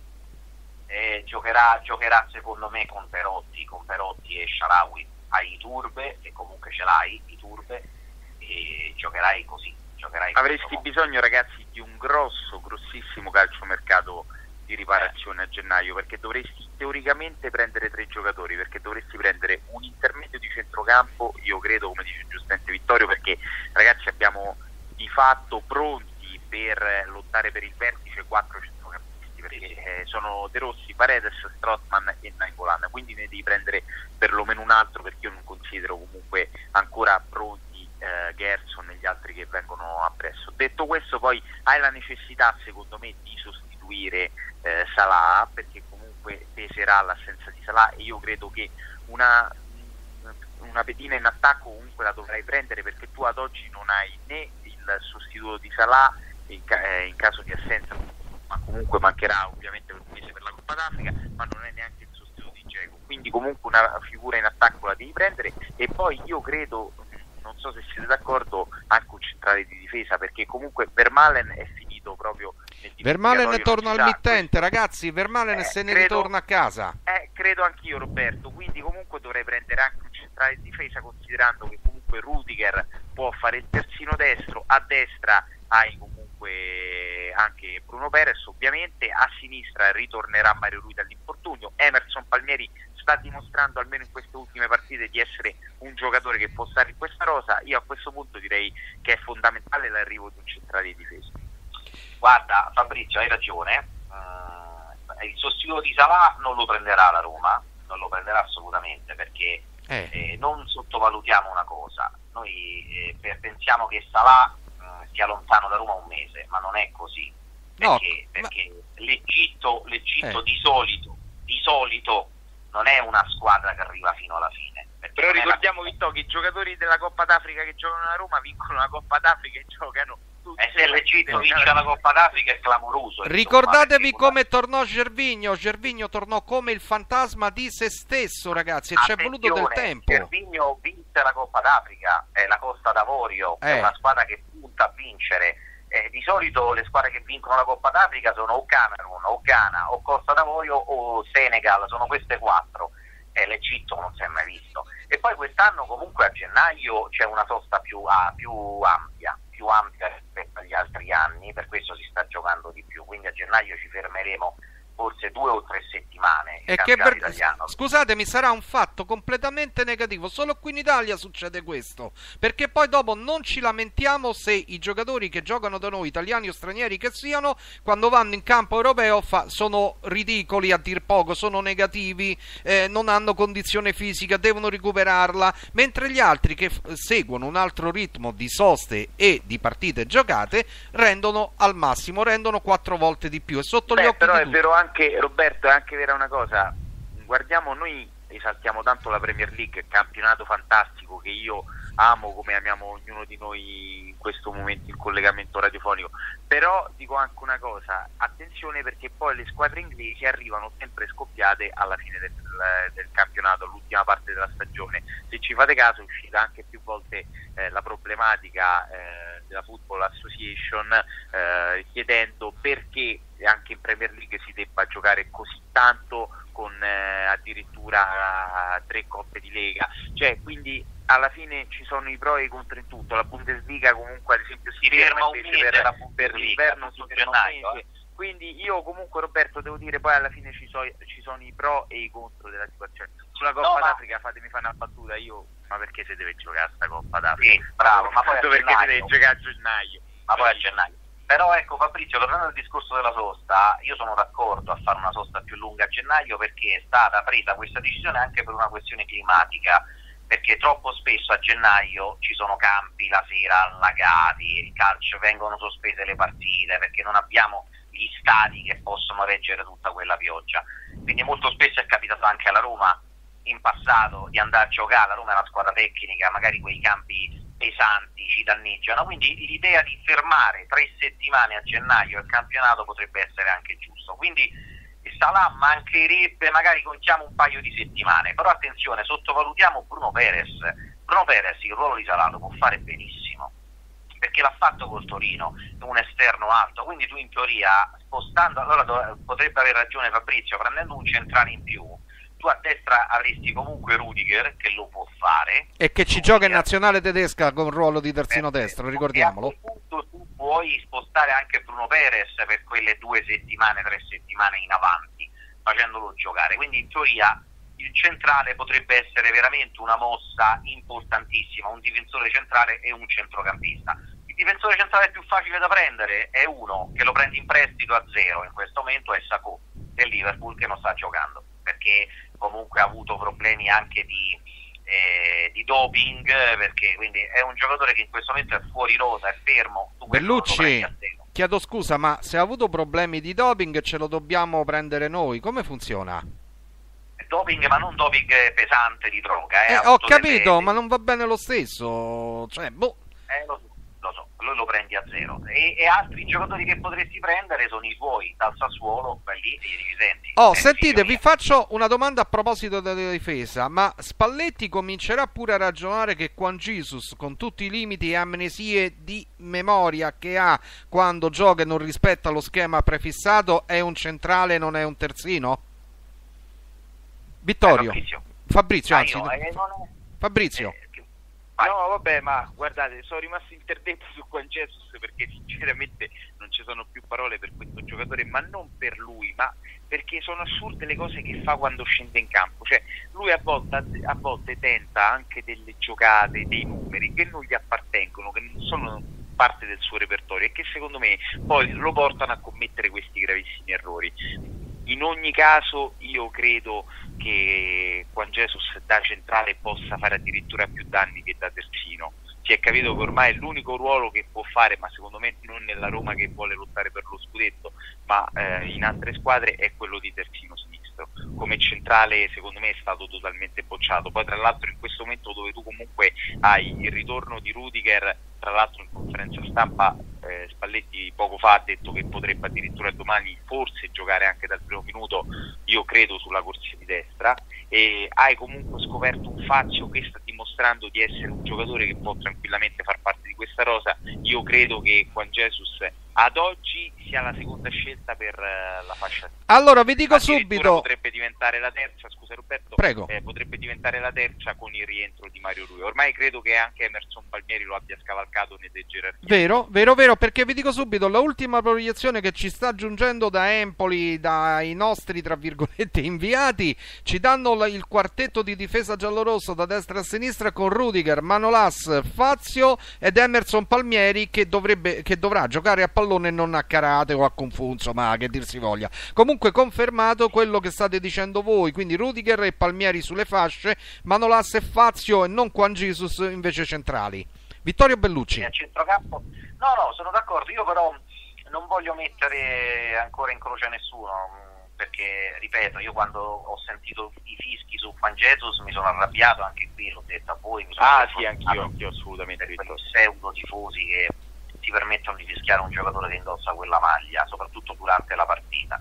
Giocherà secondo me con Perotti e Shaarawy. Hai Iturbe, che comunque ce l'hai, Iturbe, e giocherai così. Avresti bisogno, ragazzi, di un grossissimo calciomercato di riparazione a gennaio, perché dovresti teoricamente prendere 3 giocatori, perché dovresti prendere un intermedio di centrocampo, io credo, come dice giustamente Vittorio, perché ragazzi abbiamo di fatto pronti per lottare per il vertice 4 centrocampisti, perché sono De Rossi, Paredes, Strootman e Nainggolan, quindi ne devi prendere perlomeno un altro, perché io non considero comunque ancora pronti Gerson e gli altri che vengono appresso. Detto questo, poi hai la necessità secondo me di sostituire Salah, perché comunque peserà l'assenza di Salah, e io credo che una pedina in attacco comunque la dovrai prendere, perché tu ad oggi non hai né il sostituto di Salah in caso di assenza, ma comunque mancherà ovviamente per un mese per la Coppa d'Africa, ma non è neanche il sostituto di Dzeko, quindi comunque una figura in attacco la devi prendere. E poi io credo, non so se siete d'accordo, anche un centrale di difesa, perché comunque Vermaelen è finito proprio nel Vermaelen torna al mittente, ragazzi, Vermaelen se ne ritorna a casa. Credo anch'io, Roberto, quindi comunque dovrei prendere anche un centrale di difesa, considerando che comunque Rudiger può fare il terzino destro, a destra hai comunque anche Bruno Perez, ovviamente a sinistra ritornerà Mario Rui dall'infortunio. Emerson Palmieri sta dimostrando, almeno in queste ultime partite, di essere un giocatore che può stare in questa rosa. Io a questo punto direi che è fondamentale l'arrivo di un centrale di difesa. Guarda Fabrizio, hai ragione, il sostituto di Salah non lo prenderà la Roma, non lo prenderà assolutamente, perché non sottovalutiamo una cosa, noi pensiamo che Salah sia lontano da Roma un mese, ma non è così, perché l'Egitto di solito non è una squadra che arriva fino alla fine. Però ricordiamo, Vittorio, che i giocatori della Coppa d'Africa che giocano a Roma vincono la Coppa d'Africa e giocano tutti. E se l'Egitto vince la Coppa d'Africa è clamoroso. Ricordatevi come tornò Gervinho tornò come il fantasma di se stesso, ragazzi, e ci è voluto del tempo. Gervinho vinse la Coppa d'Africa, la Costa d'Avorio è una squadra che punta a vincere. Di solito le squadre che vincono la Coppa d'Africa sono o Camerun, o Ghana, o Costa d'Avorio, o Senegal, sono queste 4. L'Egitto non si è mai visto. E poi quest'anno comunque a gennaio c'è una sosta più ampia rispetto agli altri anni, per questo si sta giocando di più, quindi a gennaio ci fermeremo forse 2 o 3 settimane il E campionato italiano. scusatemi, sarà un fatto completamente negativo. Solo qui in Italia succede questo, perché poi dopo non ci lamentiamo se i giocatori che giocano da noi, italiani o stranieri che siano, quando vanno in campo europeo sono ridicoli a dir poco, sono negativi, non hanno condizione fisica, devono recuperarla, mentre gli altri che seguono un altro ritmo di soste e di partite giocate rendono al massimo, rendono 4 volte di più. E sotto gli occhi però di è tutti. vero anche, Roberto, è anche vera una cosa, guardiamo, noi esaltiamo tanto la Premier League, campionato fantastico che io amo come amiamo ognuno di noi in questo momento in collegamento radiofonico, però dico anche una cosa, attenzione, perché poi le squadre inglesi arrivano sempre scoppiate alla fine del campionato, all'ultima parte della stagione. Se ci fate caso è uscita anche più volte la problematica della Football Association chiedendo perché anche in Premier League si debba giocare così tanto con addirittura 3 coppe di Lega, cioè quindi alla fine ci sono i pro e i contro in tutto. La Bundesliga comunque ad esempio si ferma un mese per l'inverno, si ferma un mese. Quindi io comunque, Roberto, devo dire, poi alla fine ci sono i pro e i contro della situazione. Sulla Coppa d'Africa fatemi fare una battuta, ma perché si deve giocare sta Coppa d'Africa? Sì, bravo, ma poi perché si deve giocare a gennaio? Ma poi a gennaio. Però ecco Fabrizio, tornando al discorso della sosta, io sono d'accordo a fare una sosta più lunga a gennaio perché è stata presa questa decisione anche per una questione climatica, perché troppo spesso a gennaio ci sono campi la sera allagati, il calcio, vengono sospese le partite perché non abbiamo gli stadi che possono reggere tutta quella pioggia. Quindi molto spesso è capitato anche alla Roma in passato di andare a giocare, la Roma è una squadra tecnica, magari quei campi pesanti ci danneggiano, quindi l'idea di fermare 3 settimane a gennaio il campionato potrebbe essere anche giusto. Quindi Salah mancherebbe, magari contiamo un paio di settimane, però attenzione, sottovalutiamo Bruno Perez. Bruno Perez il ruolo di Salah lo può fare benissimo, perché l'ha fatto col Torino, un esterno alto, quindi tu in teoria spostando, allora potrebbe aver ragione Fabrizio, prendendo un centrale in più, tu a destra avresti comunque Rudiger che lo può fare e che ci gioca in nazionale tedesca con ruolo di terzino destro, ricordiamolo. E a quel punto tu puoi spostare anche Bruno Perez per quelle 2 settimane, 3 settimane in avanti, facendolo giocare. Quindi in teoria il centrale potrebbe essere veramente una mossa importantissima, un difensore centrale e un centrocampista. Il difensore centrale più facile da prendere è uno che lo prendi in prestito a 0 in questo momento, è Sakho del Liverpool, che non sta giocando perché comunque ha avuto problemi anche di doping, perché quindi è un giocatore che in questo momento è fuori rosa, è fermo. Bellucci, chiedo scusa, ma se ha avuto problemi di doping ce lo dobbiamo prendere noi? Come funziona? Doping, ma non doping pesante di droga. Ho capito, ma non va bene lo stesso. Cioè, boh. Lo so, lui lo prendi a 0. E altri giocatori che potresti prendere sono i tuoi dal Sassuolo, quelli e i senti. Sentite, vi faccio una domanda a proposito della difesa, ma Spalletti comincerà pure a ragionare che Juan Jesus, con tutti i limiti e amnesie di memoria che ha quando gioca e non rispetta lo schema prefissato, è un centrale e non è un terzino? Vittorio. Fabrizio, anzi. Fabrizio. No, vabbè, ma guardate, sono rimasto interdetto su Juan Jesus perché sinceramente non ci sono più parole per questo giocatore, ma non per lui, ma perché sono assurde le cose che fa quando scende in campo. Cioè, lui a volte tenta anche delle giocate, dei numeri che non gli appartengono, che non sono parte del suo repertorio e che secondo me poi lo portano a commettere questi gravissimi errori. In ogni caso io credo che Juan Jesus da centrale possa fare addirittura più danni che da terzino. Si è capito che ormai è l'unico ruolo che può fare, ma secondo me non nella Roma che vuole lottare per lo scudetto, ma in altre squadre è quello di terzino sinistro. Come centrale secondo me è stato totalmente bocciato. Poi tra l'altro in questo momento dove tu comunque hai il ritorno di Rudiger, tra l'altro in conferenza stampa Spalletti poco fa ha detto che potrebbe addirittura domani forse giocare anche dal primo minuto, io credo sulla corsia di destra, e hai comunque scoperto un Fazio che sta dimostrando di essere un giocatore che può tranquillamente far parte di questa rosa. Io credo che Juan Jesus ad oggi sia la seconda scelta per la fascia. Allora vi dico Addirittura subito, potrebbe diventare la terza, scusa Roberto, prego. Potrebbe diventare la terza con il rientro di Mario Rui. Ormai credo che anche Emerson Palmieri lo abbia scavalcato nelle gerarchie. Vero, perché vi dico subito, l'ultima proiezione che ci sta giungendo da Empoli, dai nostri tra virgolette inviati, ci danno il quartetto di difesa giallorosso da destra a sinistra con Rudiger, Manolas, Fazio ed Emerson Palmieri che dovrà giocare a pallone e non a karate o a kung fu, insomma, che dir si voglia. Comunque confermato quello che state dicendo voi, quindi Rudiger e Palmieri sulle fasce, Manolas e Fazio e non Juan Jesus invece centrali. Vittorio Bellucci. A centrocampo? No, sono d'accordo, io però non voglio mettere ancora in croce nessuno, perché, ripeto, io quando ho sentito i fischi su Juan Jesus mi sono arrabbiato, anche qui l'ho detto a voi. Sì, anch'io assolutamente. Per quei pseudo tifosi che si permettono di fischiare un giocatore che indossa quella maglia, soprattutto durante la partita.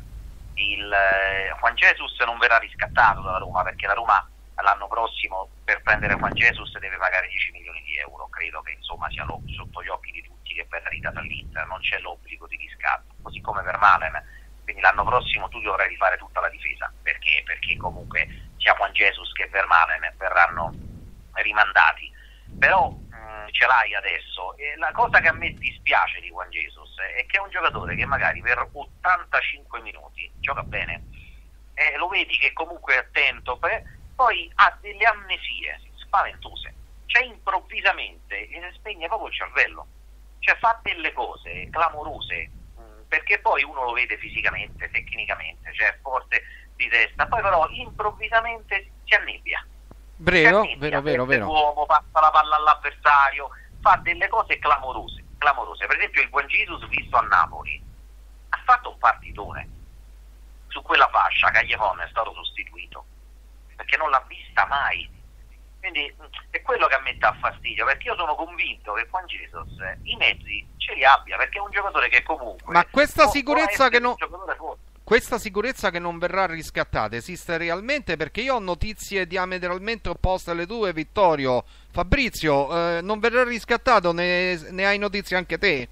Juan Jesus non verrà riscattato dalla Roma, perché la Roma l'anno prossimo per prendere Juan Jesus deve pagare 10 milioni di euro, credo che insomma sia sotto gli occhi di tutti che verrà ridato all'Inter, non c'è l'obbligo di riscatto, così come per Malen, quindi l'anno prossimo tu dovrai rifare tutta la difesa, perché comunque sia Juan Jesus che Vermaelen verranno rimandati, però ce l'hai adesso, e la cosa che a me dispiace di Juan Jesus è che è un giocatore che magari per 85 minuti gioca bene, lo vedi che comunque è attento, poi ha delle amnesie spaventose, cioè improvvisamente spegne proprio il cervello, cioè fa delle cose clamorose, perché poi uno lo vede fisicamente, tecnicamente, cioè è forte di testa, poi però improvvisamente si annebbia. Vero. L'uomo passa la palla all'avversario, fa delle cose clamorose. Per esempio il Juan Jesus visto a Napoli ha fatto un partitone, su quella fascia Callejon è stato sostituito perché non l'ha vista mai, quindi è quello che a me dà fastidio, perché io sono convinto che Juan Jesus i mezzi ce li abbia, perché è un giocatore che comunque ma questa sicurezza che non forte. Questa sicurezza che non verrà riscattata esiste realmente? Perché io ho notizie diametralmente opposte alle tue, Vittorio. Fabrizio, non verrà riscattato? Ne hai notizie anche te?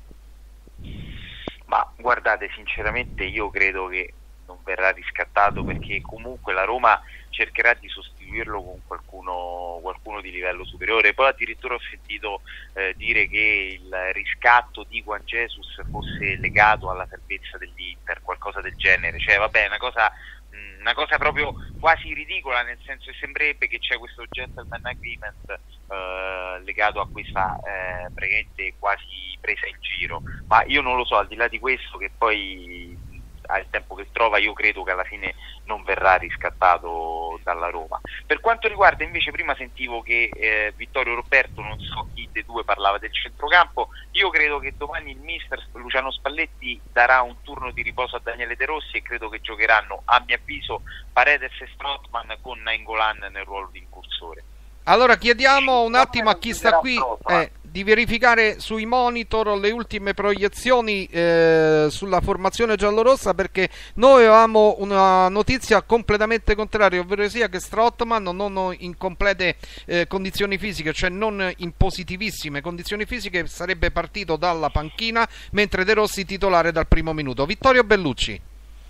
Ma guardate, sinceramente io credo che non verrà riscattato, perché comunque la Roma cercherà di sostituirlo con qualcuno di livello superiore. Poi addirittura ho sentito dire che il riscatto di Juan Jesus fosse legato alla salvezza dell'Inter, qualcosa del genere, cioè vabbè, una cosa proprio quasi ridicola, nel senso che sembrerebbe che c'è questo gentleman agreement legato a questa praticamente quasi presa in giro, ma io non lo so, al di là di questo, che poi al tempo che trova, io credo che alla fine non verrà riscattato dalla Roma. Per quanto riguarda invece, prima sentivo che Vittorio Roberto, non so chi dei due, parlava del centrocampo. Io credo che domani il mister Luciano Spalletti darà un turno di riposo a Daniele De Rossi e credo che giocheranno, a mio avviso, Paredes e Strootman con Nainggolan nel ruolo di incursore. Allora chiediamo un attimo a chi sta qui di verificare sui monitor le ultime proiezioni sulla formazione giallorossa, perché noi avevamo una notizia completamente contraria, ovvero sia che Strootman non in complete condizioni fisiche, cioè non in positivissime condizioni fisiche, sarebbe partito dalla panchina, mentre De Rossi titolare dal primo minuto. Vittorio Bellucci.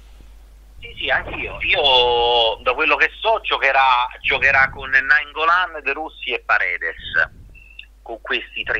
Sì, anch'io. Io da quello che so giocherà con Nainggolan, De Rossi e Paredes, con questi tre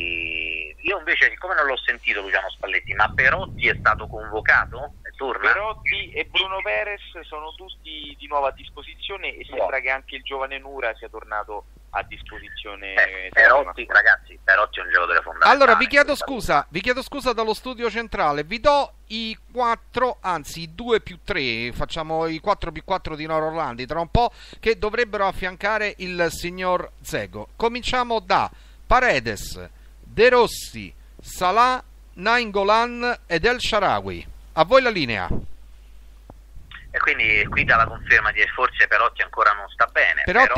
Io invece, siccome non l'ho sentito Luciano Spalletti, ma Perotti è stato convocato? Torna? Perotti e Bruno Perez sono tutti di nuovo a disposizione e sembra che anche il giovane Nura sia tornato a disposizione. Perotti, ragazzi, Perotti è un giocatore fondamentale. Allora vi chiedo scusa dallo studio centrale, vi do i 4, anzi i 2 più 3, facciamo i 4 più 4 di Noro Orlandi tra un po', che dovrebbero affiancare il signor Dzeko. Cominciamo da Paredes, De Rossi, Salah, Nainggolan ed El Shaarawy. A voi la linea. E quindi qui dà la conferma di forse Perotti ancora non sta bene. Perotti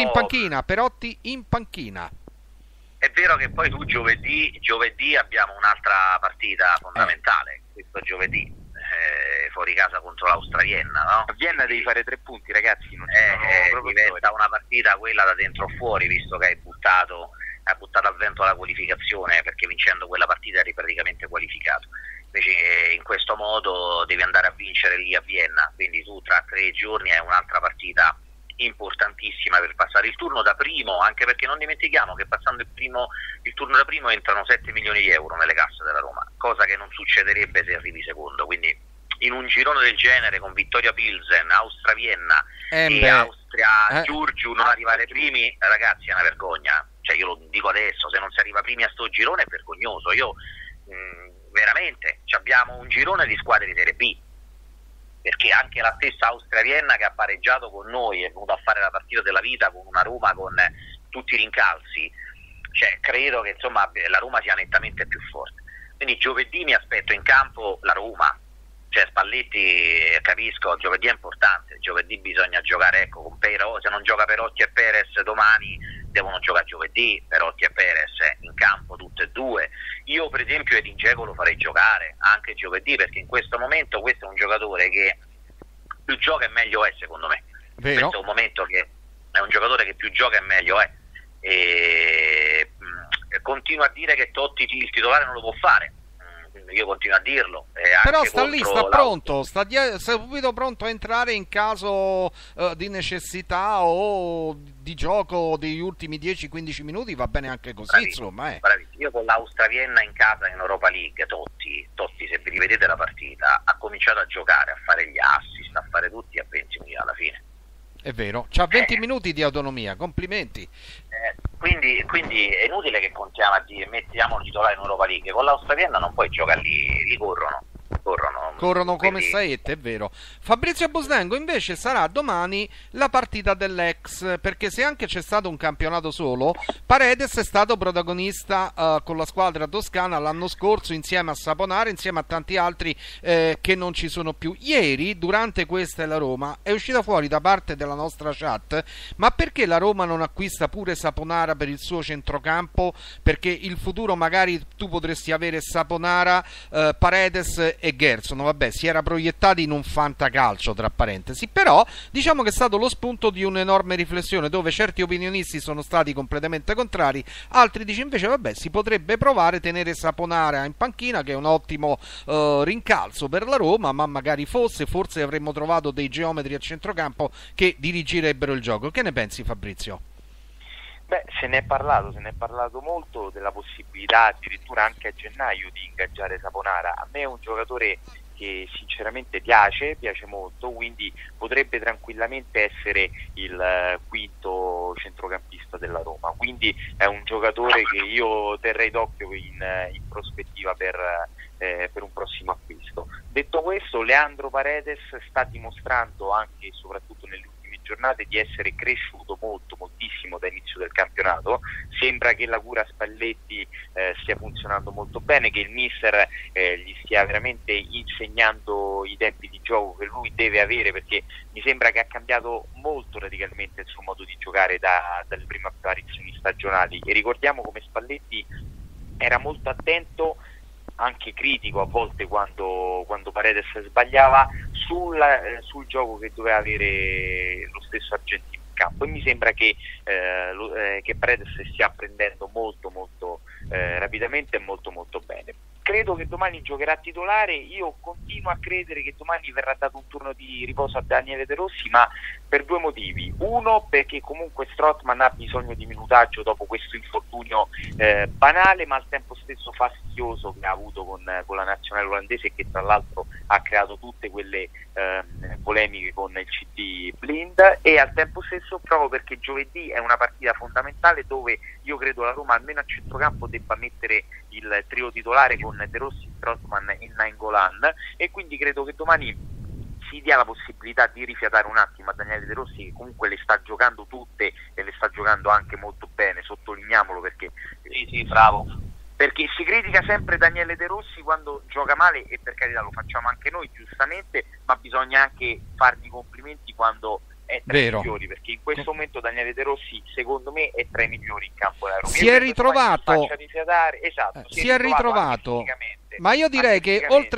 in panchina. È vero che poi tu giovedì abbiamo un'altra partita fondamentale, questo giovedì, fuori casa contro l'Austria Vienna, no? A Vienna devi fare 3 punti, ragazzi, non diventa una partita quella da dentro o fuori, visto che hai buttato al vento la qualificazione, perché vincendo quella partita eri praticamente qualificato. Invece in questo modo devi andare a vincere lì a Vienna, quindi tu tra 3 giorni hai un'altra partita importantissima per passare il turno da primo, anche perché non dimentichiamo che passando il turno da primo entrano 7 milioni di euro nelle casse della Roma, cosa che non succederebbe se arrivi secondo, quindi in un girone del genere con Vittoria Pilsen, Austria-Vienna e Austria-Giurgiu non arrivare primi, ragazzi, è una vergogna, cioè io lo dico adesso, se non si arriva primi a sto girone è vergognoso. Io veramente abbiamo un girone di squadre di Serie B, perché anche la stessa Austria-Vienna che ha pareggiato con noi è venuta a fare la partita della vita con una Roma con tutti i rincalzi, cioè credo che insomma la Roma sia nettamente più forte, quindi giovedì mi aspetto in campo la Roma, cioè Spalletti, capisco, giovedì è importante, giovedì bisogna giocare, ecco, con se non gioca Perotti e Perez domani devono giocare giovedì, Perotti e Perez in campo tutte e due. Io per esempio Edin Dzeko lo farei giocare anche giovedì, perché in questo momento questo è un giocatore che più gioca e meglio è, secondo me. Vero. Questo è un momento che è un giocatore che più gioca e meglio è, e continuo a dire che Totti il titolare non lo può fare, io continuo a dirlo, però sta lì, sta pronto, sta subito pronto a entrare in caso di necessità o di gioco degli ultimi 10-15 minuti, va bene anche così, bravissimo, insomma. Bravissimo. Io con l'Austria-Vienna in casa in Europa League, Totti, se vi rivedete la partita, ha cominciato a giocare, a fare gli assist, a fare tutti a 20 minuti alla fine. È vero, c'ha 20 minuti di autonomia, complimenti. Quindi è inutile che continuiamo a dire mettiamo il titolare in Europa League, con l'Austria-Vienna non puoi giocare lì corrono come saette, è vero. Fabrizio Busnengo invece sarà domani la partita dell'ex, perché se anche c'è stato un campionato solo, Paredes è stato protagonista con la squadra toscana l'anno scorso insieme a Saponara, insieme a tanti altri che non ci sono più. Ieri, durante Questa è la Roma, è uscita fuori da parte della nostra chat: ma perché la Roma non acquista pure Saponara per il suo centrocampo? Perché il futuro magari tu potresti avere Saponara, Paredes e Gerson. Vabbè, si era proiettati in un fantacalcio, tra parentesi, però diciamo che è stato lo spunto di un'enorme riflessione, dove certi opinionisti sono stati completamente contrari, altri dice invece vabbè, si potrebbe provare a tenere Saponara in panchina, che è un ottimo rincalzo per la Roma, ma magari forse avremmo trovato dei geometri a centrocampo che dirigerebbero il gioco. Che ne pensi, Fabrizio? Beh, se ne è parlato molto della possibilità addirittura anche a gennaio di ingaggiare Saponara. A me è un giocatore che sinceramente piace molto, quindi potrebbe tranquillamente essere il quinto centrocampista della Roma, quindi è un giocatore che io terrei d'occhio in prospettiva per un prossimo acquisto. Detto questo, Leandro Paredes sta dimostrando anche e soprattutto nelle ultime giornate di essere cresciuto moltissimo da inizio del campionato. Sembra che la cura Spalletti stia funzionando molto bene, che il mister gli stia veramente insegnando i tempi di gioco che lui deve avere, perché mi sembra che ha cambiato molto radicalmente il suo modo di giocare dalle prime apparizioni stagionali, e ricordiamo come Spalletti era molto attento, anche critico a volte quando Paredes sbagliava, sul gioco che doveva avere lo stesso argentino in campo, e mi sembra che Paredes stia apprendendo molto rapidamente e molto bene. Credo che domani giocherà titolare. Io continuo a credere che domani verrà dato un turno di riposo a Daniele De Rossi, ma per due motivi. Uno, perché comunque Strootman ha bisogno di minutaggio dopo questo infortunio banale ma al tempo stesso fastidioso che ha avuto con la nazionale olandese, che tra l'altro ha creato tutte quelle polemiche con il CD Blind, e al tempo stesso proprio perché giovedì è una partita fondamentale dove io credo la Roma almeno a centrocampo debba mettere il trio titolare con De Rossi, Strootman e Nainggolan, e quindi credo che domani si dia la possibilità di rifiatare un attimo a Daniele De Rossi, che comunque le sta giocando tutte e le sta giocando anche molto bene, sottolineiamolo, perché sì, bravo, perché si critica sempre Daniele De Rossi quando gioca male, e per carità lo facciamo anche noi giustamente, ma bisogna anche fargli complimenti quando è tra i migliori, perché in questo momento Daniele De Rossi secondo me è tra i migliori in campo della Roma. Si è ritrovato, esatto, si è ritrovato, ma io direi che oltre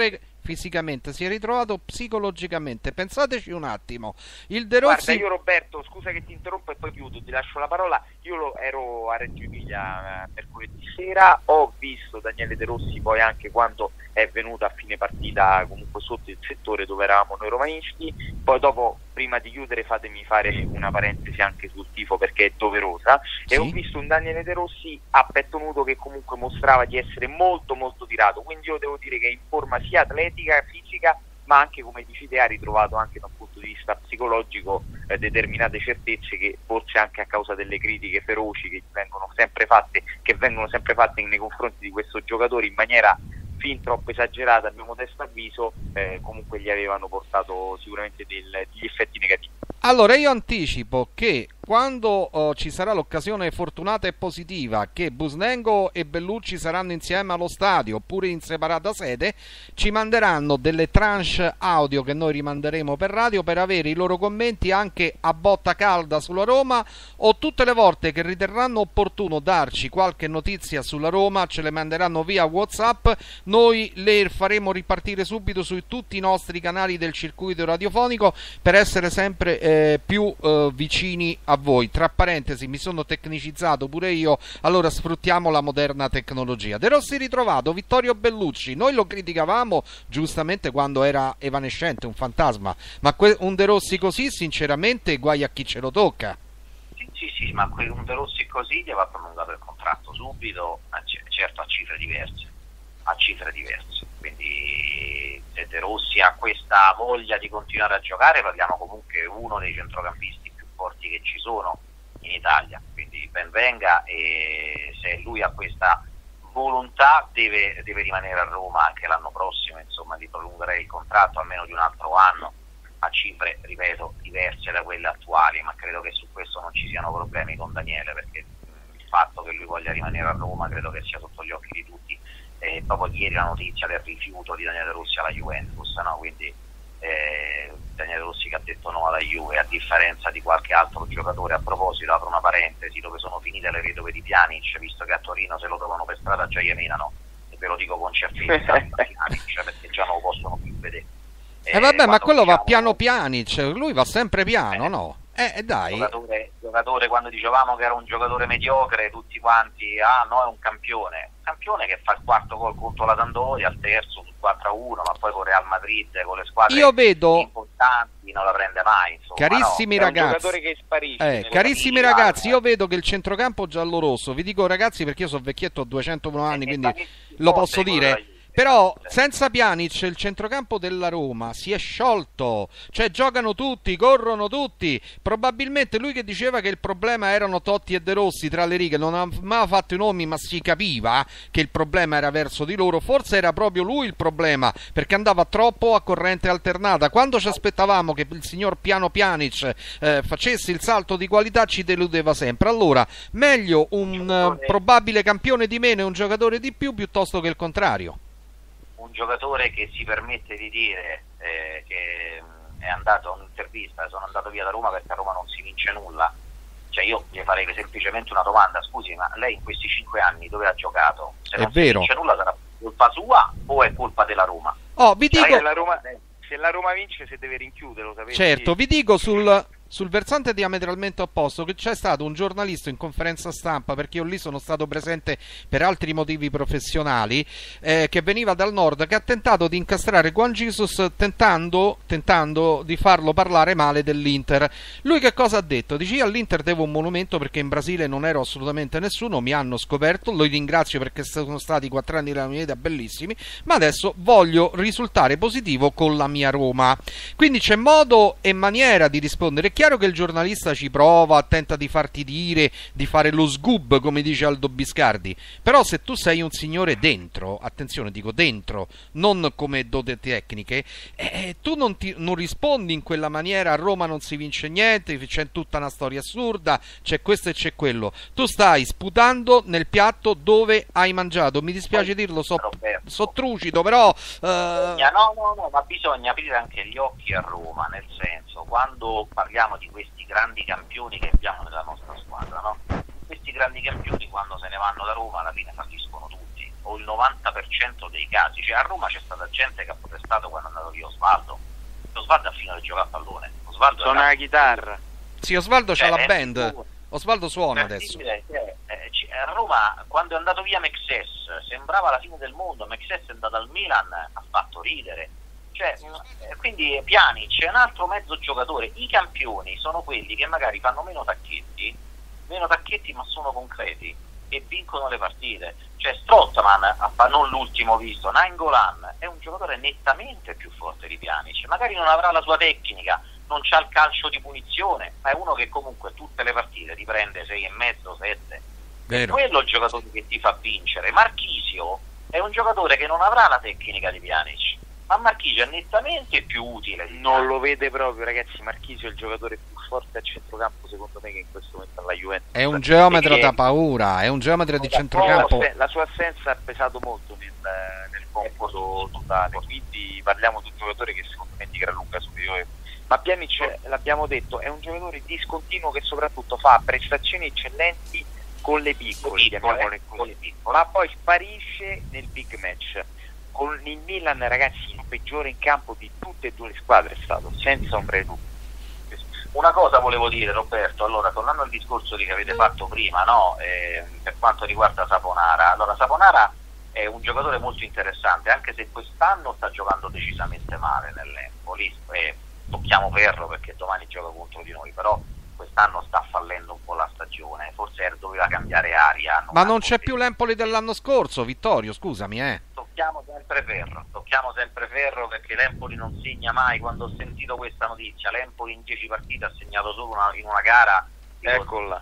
fisicamente, si è ritrovato psicologicamente. Pensateci un attimo. Il De Rossi... Guarda, io Roberto, scusa che ti interrompo e poi chiudo, ti lascio la parola. Io ero a Reggio Emilia mercoledì sera, ho visto Daniele De Rossi poi anche quando è venuto a fine partita comunque sotto il settore dove eravamo noi romanisti. Poi dopo, prima di chiudere, fatemi fare una parentesi anche sul tifo perché è doverosa. Sì. E ho visto un Daniele De Rossi a petto nudo che comunque mostrava di essere molto molto tirato, quindi io devo dire che è in forma sia atletica, fisica, ma anche, come dici te, ha ritrovato anche da un punto di vista psicologico determinate certezze che forse anche a causa delle critiche feroci che vengono sempre fatte nei confronti di questo giocatore in maniera fin troppo esagerata, a mio modesto avviso, comunque gli avevano portato sicuramente degli effetti negativi. Allora io anticipo che quando ci sarà l'occasione fortunata e positiva che Busnengo e Bellucci saranno insieme allo stadio oppure in separata sede, ci manderanno delle tranche audio che noi rimanderemo per radio per avere i loro commenti anche a botta calda sulla Roma, o tutte le volte che riterranno opportuno darci qualche notizia sulla Roma ce le manderanno via WhatsApp, noi le faremo ripartire subito su tutti i nostri canali del circuito radiofonico per essere sempre più vicini a voi. Tra parentesi, mi sono tecnicizzato pure io, allora sfruttiamo la moderna tecnologia. De Rossi ritrovato, Vittorio Bellucci, noi lo criticavamo giustamente quando era evanescente, un fantasma, ma un De Rossi così sinceramente guai a chi ce lo tocca. Sì, ma un De Rossi così gli va prolungato il contratto subito, certo a cifre diverse, quindi se De Rossi ha questa voglia di continuare a giocare, parliamo comunque uno dei centrocampisti più forti che ci sono in Italia, quindi ben venga, e se lui ha questa volontà deve rimanere a Roma anche l'anno prossimo, insomma gli prolungherei il contratto almeno di un altro anno a cifre, ripeto, diverse da quelle attuali, ma credo che su questo non ci siano problemi con Daniele, perché il fatto che lui voglia rimanere a Roma credo che sia sotto gli occhi di tutti. Proprio ieri la notizia del rifiuto di Daniele Rossi alla Juventus, no? Quindi Daniele Rossi che ha detto no alla Juve, a differenza di qualche altro giocatore. A proposito, apro una parentesi, dove sono finite le vedove di Pjanic, visto che a Torino se lo trovano per strada già Jemenano, e ve lo dico con certezza, Pjanic, perché già non lo possono più vedere. Vabbè, ma quello va piano Pjanic, lui va sempre piano, no? Dai. Giocatore, quando dicevamo che era un giocatore mediocre, tutti quanti, no, è un campione che fa il quarto gol contro la Sampdoria, al terzo sul 4-1, ma poi con Real Madrid, con le squadre importanti non la prende mai, insomma, carissimi ragazzi, è un giocatore che sparisce, carissimi ragazzi, io vedo che il centrocampo giallorosso, vi dico ragazzi perché io sono vecchietto, ho 201 anni, quindi lo posso dire. Però senza Pjanic il centrocampo della Roma si è sciolto, cioè giocano tutti, corrono tutti. Probabilmente lui che diceva che il problema erano Totti e De Rossi tra le righe, non ha mai fatto i nomi, ma si capiva che il problema era verso di loro. Forse era proprio lui il problema, perché andava troppo a corrente alternata. Quando ci aspettavamo che il signor Piano Pjanic facesse il salto di qualità, ci deludeva sempre. Allora, meglio un probabile campione di meno e un giocatore di più piuttosto che il contrario. Un giocatore che si permette di dire che è andato a un'intervista, sono andato via da Roma perché a Roma non si vince nulla. Cioè io gli farei semplicemente una domanda: scusi, ma lei in questi 5 anni dove ha giocato? Se non si vince nulla sarà colpa sua o è colpa della Roma? Vi dico... Se la Roma vince si deve rinchiudere, lo sapete? Certo, vi dico sul versante diametralmente opposto che c'è stato un giornalista in conferenza stampa, perché io lì sono stato presente per altri motivi professionali, che veniva dal nord, che ha tentato di incastrare Juan Jesus tentando di farlo parlare male dell'Inter. Lui che cosa ha detto? Dice: io all'Inter devo un monumento perché in Brasile non ero assolutamente nessuno, mi hanno scoperto, lo ringrazio perché sono stati 4 anni della mia vita bellissimi, ma adesso voglio risultare positivo con la mia Roma. Quindi c'è modo e maniera di rispondere. È chiaro che il giornalista ci prova, tenta di farti dire, di fare lo sgub, come dice Aldo Biscardi, però se tu sei un signore dentro, attenzione, dico dentro, non come doti tecniche, tu non rispondi in quella maniera: a Roma non si vince niente, c'è tutta una storia assurda, c'è questo e c'è quello. Tu stai sputando nel piatto dove hai mangiato, mi dispiace dirlo, so trucido, però no, ma bisogna aprire anche gli occhi a Roma, nel senso, quando parliamo di questi grandi campioni che abbiamo nella nostra squadra, no? Questi grandi campioni quando se ne vanno da Roma alla fine falliscono tutti, o il 90% dei casi. Cioè a Roma c'è stata gente che ha protestato quando è andato via Osvaldo. Osvaldo ha finito di giocare a pallone. Osvaldo suona la chitarra. Sì, Osvaldo c'ha la band. Osvaldo suona adesso. A Roma, quando è andato via Mexes, sembrava la fine del mondo. Mexes è andato al Milan, ha fatto ridere. Cioè, quindi Pjanic è un altro mezzo giocatore. I campioni sono quelli che magari fanno meno tacchetti ma sono concreti e vincono le partite. Cioè Strootman, non l'ultimo visto, Nainggolan è un giocatore nettamente più forte di Pjanic, magari non avrà la sua tecnica, non c'ha il calcio di punizione, ma è uno che comunque tutte le partite ti prende 6,5, 7. È quello il giocatore che ti fa vincere. Marchisio è un giocatore che non avrà la tecnica di Pjanic, ma Marchisio è nettamente più utile. Non lo vede proprio, ragazzi. Marchisio è il giocatore più forte a centrocampo secondo me che in questo momento alla Juventus. È un geometra da paura, è un geometra di centrocampo. La sua assenza ha pesato molto nel computo totale, quindi parliamo di un giocatore che secondo me è di gran lunga superiore. Ma Pjanic, l'abbiamo detto, è un giocatore discontinuo che soprattutto fa prestazioni eccellenti con le piccole, ma poi sparisce nel big match. Con il Milan, ragazzi, il peggiore in campo di tutte e due le squadre è stato, senza ombra di dubbio. Una cosa volevo dire, Roberto, allora tornando al discorso che avete fatto prima, no? Per quanto riguarda Saponara, allora Saponara è un giocatore molto interessante, anche se quest'anno sta giocando decisamente male nell'Empoli, tocchiamo ferro perché domani gioca contro di noi, però quest'anno sta fallendo un po' la stagione, forse doveva cambiare aria. Ma non c'è più l'Empoli dell'anno scorso, Vittorio, scusami. Tocchiamo sempre ferro perché l'Empoli non segna mai. Quando ho sentito questa notizia, l'Empoli in 10 partite ha segnato solo in una gara. Eccola.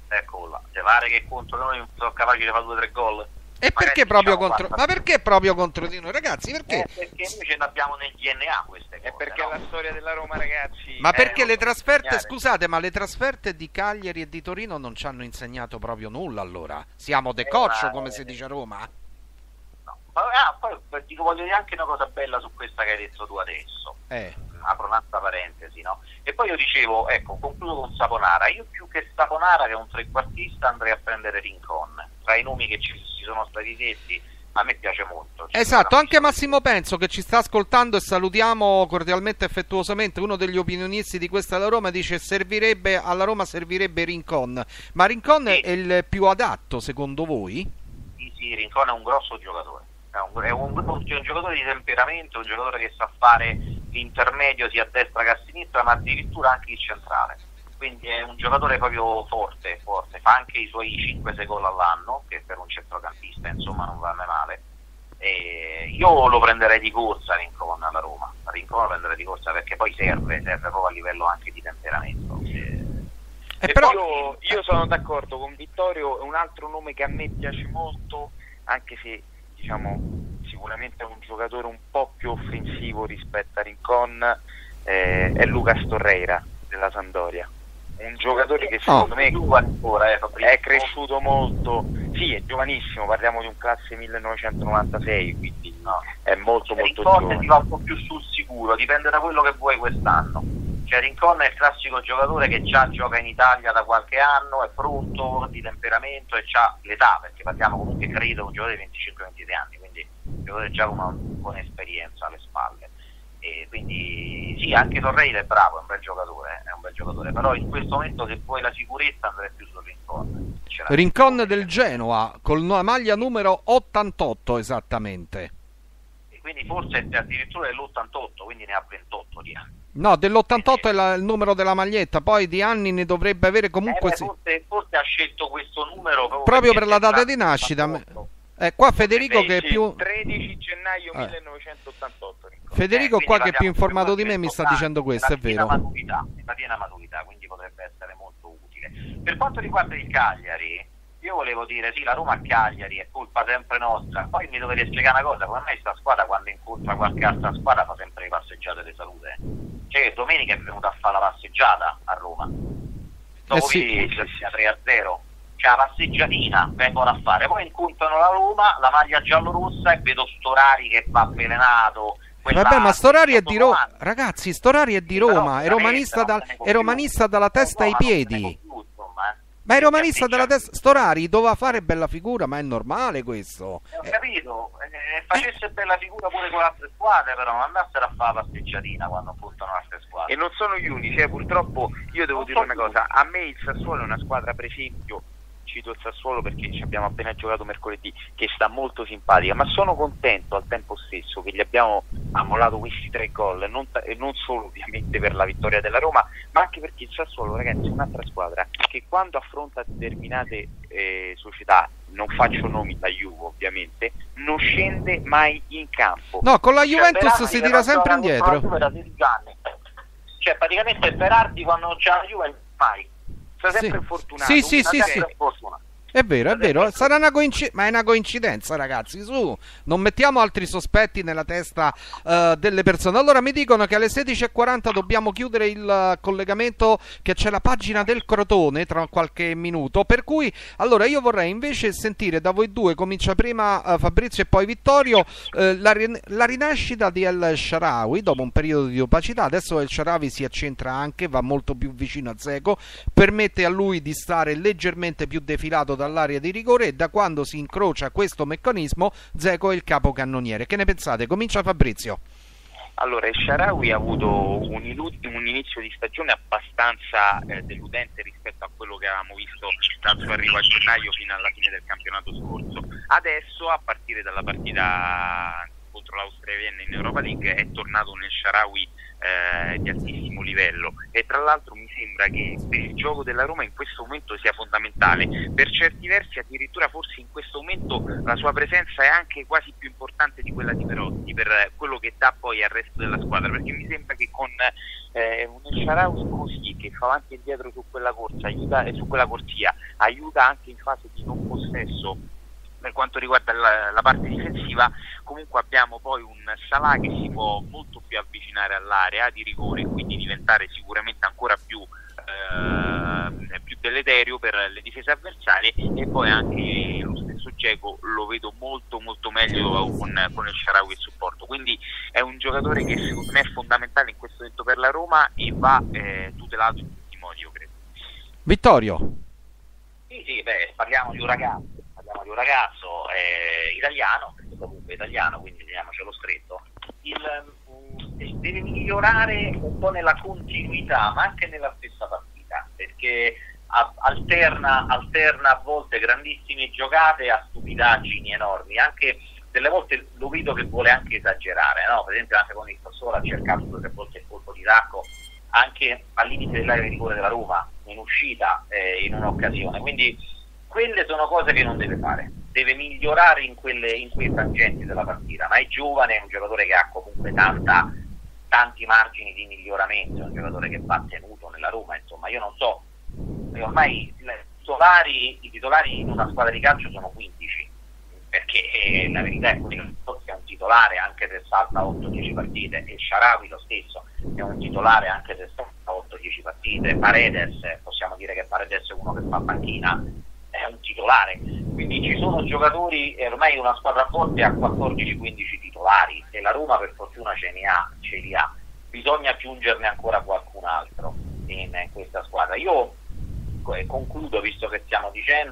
Te pare che contro noi non sono capaci di fare 2 o 3 gol? E perché proprio contro? Ma perché proprio contro di noi, ragazzi? Perché? Perché noi ce l'abbiamo nel DNA queste cose. È perché la storia della Roma, ragazzi. Ma perché le trasferte, scusate, ma le trasferte di Cagliari e di Torino non ci hanno insegnato proprio nulla, allora? Siamo de coccio, come si dice a Roma? Poi voglio dire anche una cosa bella su questa che hai detto tu adesso. Apro un'altra parentesi, no? E poi io dicevo, ecco, concludo con Saponara. Io più che Saponara, che è un trequartista, andrei a prendere Rincon. Tra i nomi che ci sono stati detti, a me piace molto. Esatto, anche Massimo Penso che ci sta ascoltando e salutiamo cordialmente e affettuosamente, uno degli opinionisti di questa alla Roma, dice alla Roma servirebbe Rincon. Ma Rincon è il più adatto secondo voi? Sì, Rincon è un grosso giocatore. È un giocatore di temperamento, un giocatore che sa fare l'intermedio sia a destra che a sinistra, ma addirittura anche il centrale. Quindi è un giocatore proprio forte, fa anche i suoi 5-6 gol all'anno, che per un centrocampista insomma non va male. E io lo prenderei di corsa Rincon alla Roma. Rincon lo prenderei di corsa perché poi serve proprio a livello anche di temperamento. Però io sono d'accordo con Vittorio. Un altro nome che a me piace molto, anche se diciamo sicuramente è un giocatore un po' più offensivo rispetto a Rincon, è Lucas Torreira della Sampdoria, un giocatore che secondo me è cresciuto molto. Sì, è giovanissimo, parliamo di un classe 1996, quindi è molto giovane. Ti va un po' più sul sicuro, dipende da quello che vuoi quest'anno. Cioè Rincon è il classico giocatore che già gioca in Italia da qualche anno, è pronto, di temperamento e c'ha l'età, perché parliamo comunque, credo, un giocatore di 25-26 anni, quindi un giocatore già con una buona esperienza alle spalle. E quindi sì, anche Torreira è bravo, è un bel giocatore, però in questo momento se vuoi la sicurezza andrei più su Rincon. Rincon del Genoa, con la maglia numero 88 esattamente. E quindi forse è addirittura dell'88, quindi ne ha 28 di anni. No, dell'88 è il numero della maglietta, poi di anni ne dovrebbe avere comunque... Forse ha scelto questo numero proprio per la data di nascita. Qua Federico che è più... 13 gennaio 1988. Federico qua che è più informato di me mi sta dicendo questo, è vero. La piena maturità, quindi potrebbe essere molto utile. Per quanto riguarda il Cagliari, io volevo dire, sì, la Roma a Cagliari è colpa sempre nostra, poi mi dovete spiegare una cosa, come mai sta squadra quando incontra qualche altra squadra fa sempre le passeggiate di salute? Cioè domenica è venuta a fare la passeggiata a Roma, dopo che sia 3-0, cioè la passeggiatina vengono a fare, poi incontrano la Roma, la maglia giallo-rossa, e vedo Storari che va avvelenato. Vabbè, ma Storari è di Roma, ragazzi, Storari è di Roma, è romanista dalla testa ai piedi. Ma è romanista della testa. Storari doveva fare bella figura, ma è normale questo. Ho capito, facesse bella figura pure con altre squadre, però non andassero a fare la pasticciatina quando puntano altre squadre. E non sono gli unici, purtroppo io devo dire una cosa, a me il Sassuolo è una squadra, per esempio, cito il Sassuolo perché ci abbiamo appena giocato mercoledì, che sta molto simpatica, ma sono contento al tempo stesso che gli abbiamo ammollato questi 3 gol, e non solo ovviamente per la vittoria della Roma, ma anche perché il Sassuolo, ragazzi, è un'altra squadra che quando affronta determinate società, non faccio nomi da Juve ovviamente, non scende mai in campo. No, con la Juventus si tira sempre indietro. Cioè praticamente Berardi quando non c'è la Juve mai. Sei sempre fortunato. Sì. È vero, sarà ma è una coincidenza, ragazzi, su, non mettiamo altri sospetti nella testa delle persone. Allora mi dicono che alle 16:40 dobbiamo chiudere il collegamento, che c'è la pagina del Crotone tra qualche minuto, per cui allora io vorrei invece sentire da voi due, comincia prima Fabrizio e poi Vittorio, la rinascita di El Shaarawy dopo un periodo di opacità. Adesso El Shaarawy si accentra anche, va molto più vicino a Dzeko, permette a lui di stare leggermente più defilato dall'area di rigore, e da quando si incrocia questo meccanismo Dzeko è il capocannoniere. Che ne pensate? Comincia Fabrizio. Allora, El Shaarawy ha avuto un inizio di stagione abbastanza deludente rispetto a quello che avevamo visto dal suo arrivo a gennaio fino alla fine del campionato scorso. Adesso, a partire dalla partita contro l'Austria Vienna in Europa League, è tornato un El Shaarawy di altissimo livello, e tra l'altro mi sembra che per il gioco della Roma in questo momento sia fondamentale, per certi versi addirittura forse in questo momento la sua presenza è anche quasi più importante di quella di Perotti, per quello che dà poi al resto della squadra, perché mi sembra che con un El Shaarawy così, che fa avanti e dietro su quella corsa, su quella corsia, aiuta anche in fase di non possesso per quanto riguarda la parte difensiva. Comunque abbiamo poi un Salah che si può molto più avvicinare all'area di rigore, e quindi diventare sicuramente ancora più deleterio per le difese avversarie, e poi anche lo stesso Dzeko lo vedo molto meglio con El Shaarawy e supporto, quindi è un giocatore che secondo me è fondamentale in questo momento per la Roma e va tutelato in tutti i modi, io credo. Vittorio. Sì, parliamo di un ragazzo italiano, perché comunque è italiano, quindi teniamocelo stretto. Deve migliorare un po' nella continuità, ma anche nella stessa partita, perché alterna a volte grandissime giocate a stupidaggini enormi, anche delle volte lo vedo che vuole anche esagerare, no? Per esempio anche con il Sassuolo ha cercato 2 o 3 volte il colpo di tacco anche al limite dell'area di rigore della Roma, in uscita, in un'occasione, quindi quelle sono cose che non deve fare, deve migliorare in quei tangenti della partita, ma è giovane, è un giocatore che ha comunque tanti margini di miglioramento, è un giocatore che va tenuto nella Roma, insomma io non so, ormai i titolari in una squadra di calcio sono 15, perché la verità è che è un titolare anche se salta 8-10 partite, e Shaarawy lo stesso è un titolare anche se salta 8-10 partite, Paredes, possiamo dire che Paredes è uno che fa panchina, è un titolare, quindi ci sono giocatori, e ormai una squadra forte ha 14-15 titolari, e la Roma per fortuna ce li ha, bisogna aggiungerne ancora qualcun altro in questa squadra. Io concludo, visto che stiamo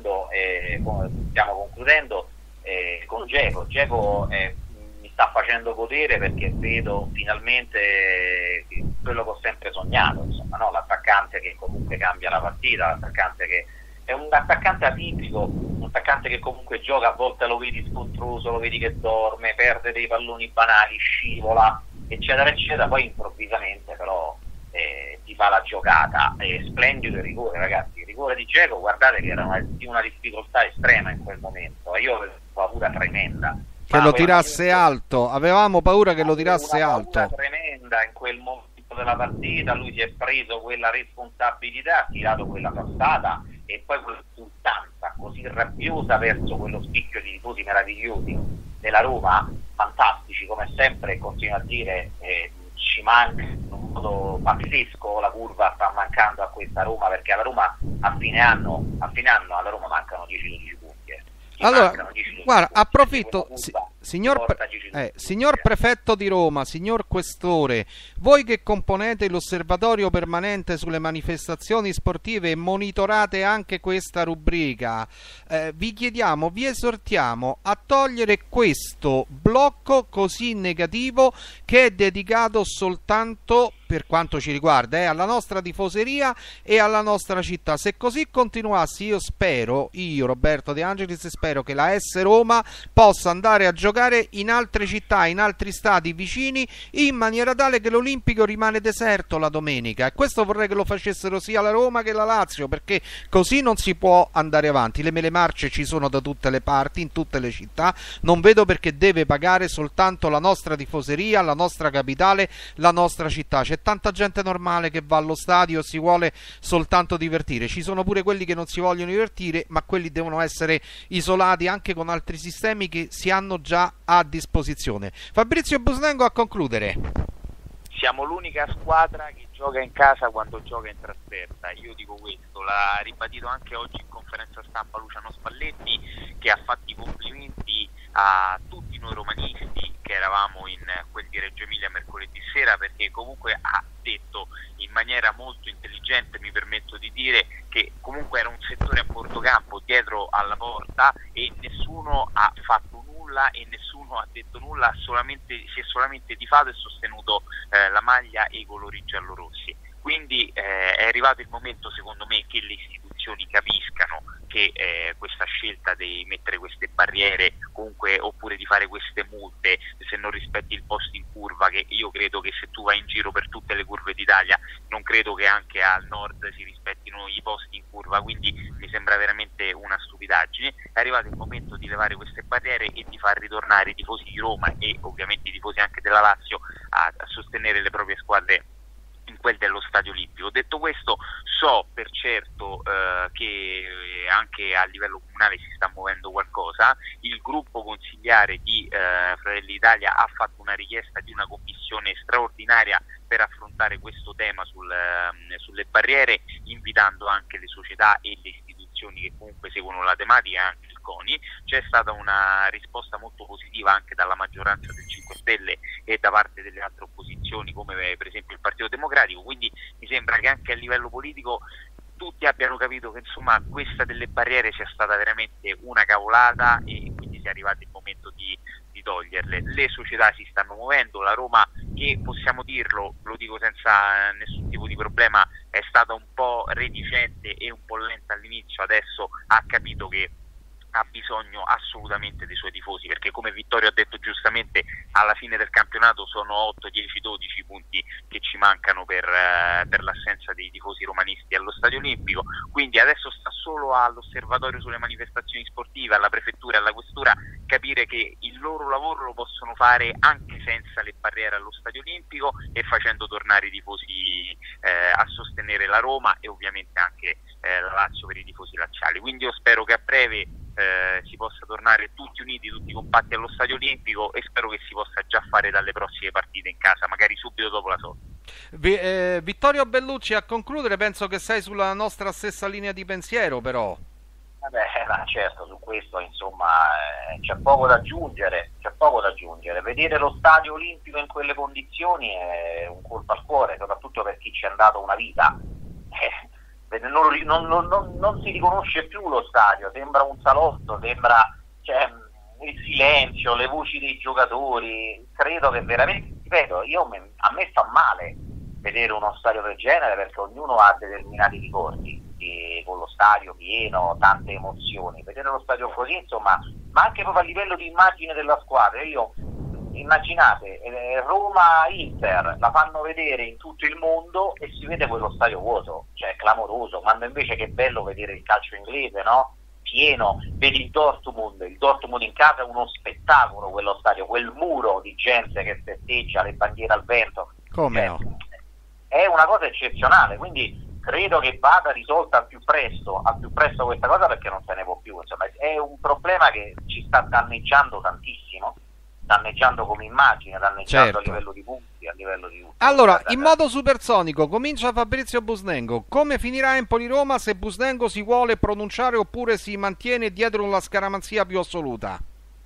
concludendo con Dzeko. Dzeko mi sta facendo godere, perché vedo finalmente quello che ho sempre sognato, insomma, no? L'attaccante che comunque cambia la partita, l'attaccante che è un attaccante atipico, un attaccante che comunque gioca, a volte lo vedi scontroso, lo vedi che dorme, perde dei palloni banali, scivola, eccetera eccetera, poi improvvisamente però ti fa la giocata. Splendido il rigore, ragazzi, il rigore di Dzeko, guardate che era di una difficoltà estrema in quel momento, io avevo paura tremenda che lo tirasse alto, avevamo paura che lo tirasse alto, una paura tremenda in quel momento della partita. Lui si è preso quella responsabilità, ha tirato quella passata, e poi quell'esultanza così rabbiosa verso quello spicchio di tifosi meravigliosi della Roma, fantastici come sempre, continuo a dire, ci manca in un modo pazzesco, la curva sta mancando a questa Roma, perché alla Roma a fine anno alla Roma mancano 10-12 punti. Allora, guarda, approfitto, Signor Prefetto di Roma, signor Questore, voi che componete l'osservatorio permanente sulle manifestazioni sportive e monitorate anche questa rubrica, vi chiediamo, vi esortiamo a togliere questo blocco così negativo che è dedicato soltanto, per quanto ci riguarda, alla nostra tifoseria e alla nostra città. Se così continuassi, io Roberto De Angelis spero che la S Roma possa andare a giocare in altre città, in altri stadi vicini, in maniera tale che l'Olimpico rimane deserto la domenica, e questo vorrei che lo facessero sia la Roma che la Lazio, perché così non si può andare avanti. Le mele marce ci sono da tutte le parti, in tutte le città, non vedo perché deve pagare soltanto la nostra tifoseria, la nostra capitale, la nostra città. C'è tanta gente normale che va allo stadio e si vuole soltanto divertire, ci sono pure quelli che non si vogliono divertire, ma quelli devono essere isolati anche con altri sistemi che si hanno già a disposizione. Fabrizio Busnengo, a concludere. Siamo l'unica squadra che gioca in casa quando gioca in trasferta, io dico questo, l'ha ribadito anche oggi in conferenza stampa Luciano Spalletti, che ha fatto i complimenti a tutti noi romanisti che eravamo in quel di Reggio Emilia mercoledì sera, perché comunque ha detto in maniera molto intelligente, mi permetto di dire, che comunque era un settore a bordo campo dietro alla porta e nessuno ha fatto nulla e nessuno ha detto nulla, si è solamente tifato e sostenuto la maglia e i colori giallorossi. Quindi è arrivato il momento, secondo me, che le istituzioni capiscano che questa scelta di mettere queste barriere comunque, oppure di fare queste multe se non rispetti il posto in curva, che io credo che se tu vai in giro per tutte le curve d'Italia non credo che anche al nord si rispettino i posti in curva, quindi mi sembra veramente una stupidaggine. È arrivato il momento di levare queste barriere e di far ritornare i tifosi di Roma e ovviamente i tifosi anche della Lazio a sostenere le proprie squadre in quel dello Stadio Olimpico. Detto questo, so per certo che anche a livello comunale si sta muovendo qualcosa. Il gruppo consigliare di Fratelli d'Italia ha fatto una richiesta di una commissione straordinaria per affrontare questo tema sulle barriere, invitando anche le società e le istituzioni che comunque seguono la tematica e anche il CONI. C'è stata una risposta molto positiva anche dalla maggioranza del 5 Stelle e da parte delle altre opposizioni, come per esempio il Partito Democratico, quindi mi sembra che anche a livello politico tutti abbiano capito che insomma questa delle barriere sia stata veramente una cavolata e quindi sia arrivato il momento di toglierle. Le società si stanno muovendo, la Roma, che possiamo dirlo, lo dico senza nessun tipo di problema, è stata un po' reticente e un po' lenta all'inizio, adesso ha capito che ha bisogno assolutamente dei suoi tifosi, perché come Vittorio ha detto giustamente, alla fine del campionato sono 8, 10, 12 punti che ci mancano per l'assenza dei tifosi romanisti allo Stadio Olimpico, quindi adesso sta solo all'osservatorio sulle manifestazioni sportive, alla prefettura e alla questura capire che il loro lavoro lo possono fare anche senza le barriere allo Stadio Olimpico e facendo tornare i tifosi a sostenere la Roma e ovviamente anche la Lazio per i tifosi laziali. Quindi io spero che a breve si possa tornare tutti uniti, tutti compatti allo Stadio Olimpico, e spero che si possa già fare dalle prossime partite in casa, magari subito dopo la sosta. Vittorio Bellucci, a concludere, penso che sei sulla nostra stessa linea di pensiero, però. Ma certo, su questo insomma c'è poco da aggiungere, vedere lo Stadio Olimpico in quelle condizioni è un colpo al cuore, soprattutto per chi ci è andato una vita. Non si riconosce più lo stadio, sembra un salotto, sembra il silenzio, le voci dei giocatori. Credo che veramente, ripeto, a me fa male vedere uno stadio del genere, perché ognuno ha determinati ricordi con lo stadio pieno, tante emozioni. Vedere lo stadio così, insomma, ma anche proprio a livello di immagine della squadra. Immaginate, Roma-Inter la fanno vedere in tutto il mondo e si vede quello stadio vuoto, cioè è clamoroso, quando invece che è bello vedere il calcio inglese, no? Pieno, vedi il Dortmund in casa è uno spettacolo, quello stadio, quel muro di gente che festeggia, le bandiere al vento, come no? È una cosa eccezionale, quindi credo che vada risolta al più presto questa cosa, perché non se ne può più, insomma, è un problema che ci sta danneggiando tantissimo, danneggiando come immagine, danneggiando, certo, a livello di punti, a livello di tutto. Allora, in modo supersonico, comincia Fabrizio Busnengo. Come finirà Empoli-Roma, se Busnengo si vuole pronunciare oppure si mantiene dietro la scaramanzia più assoluta?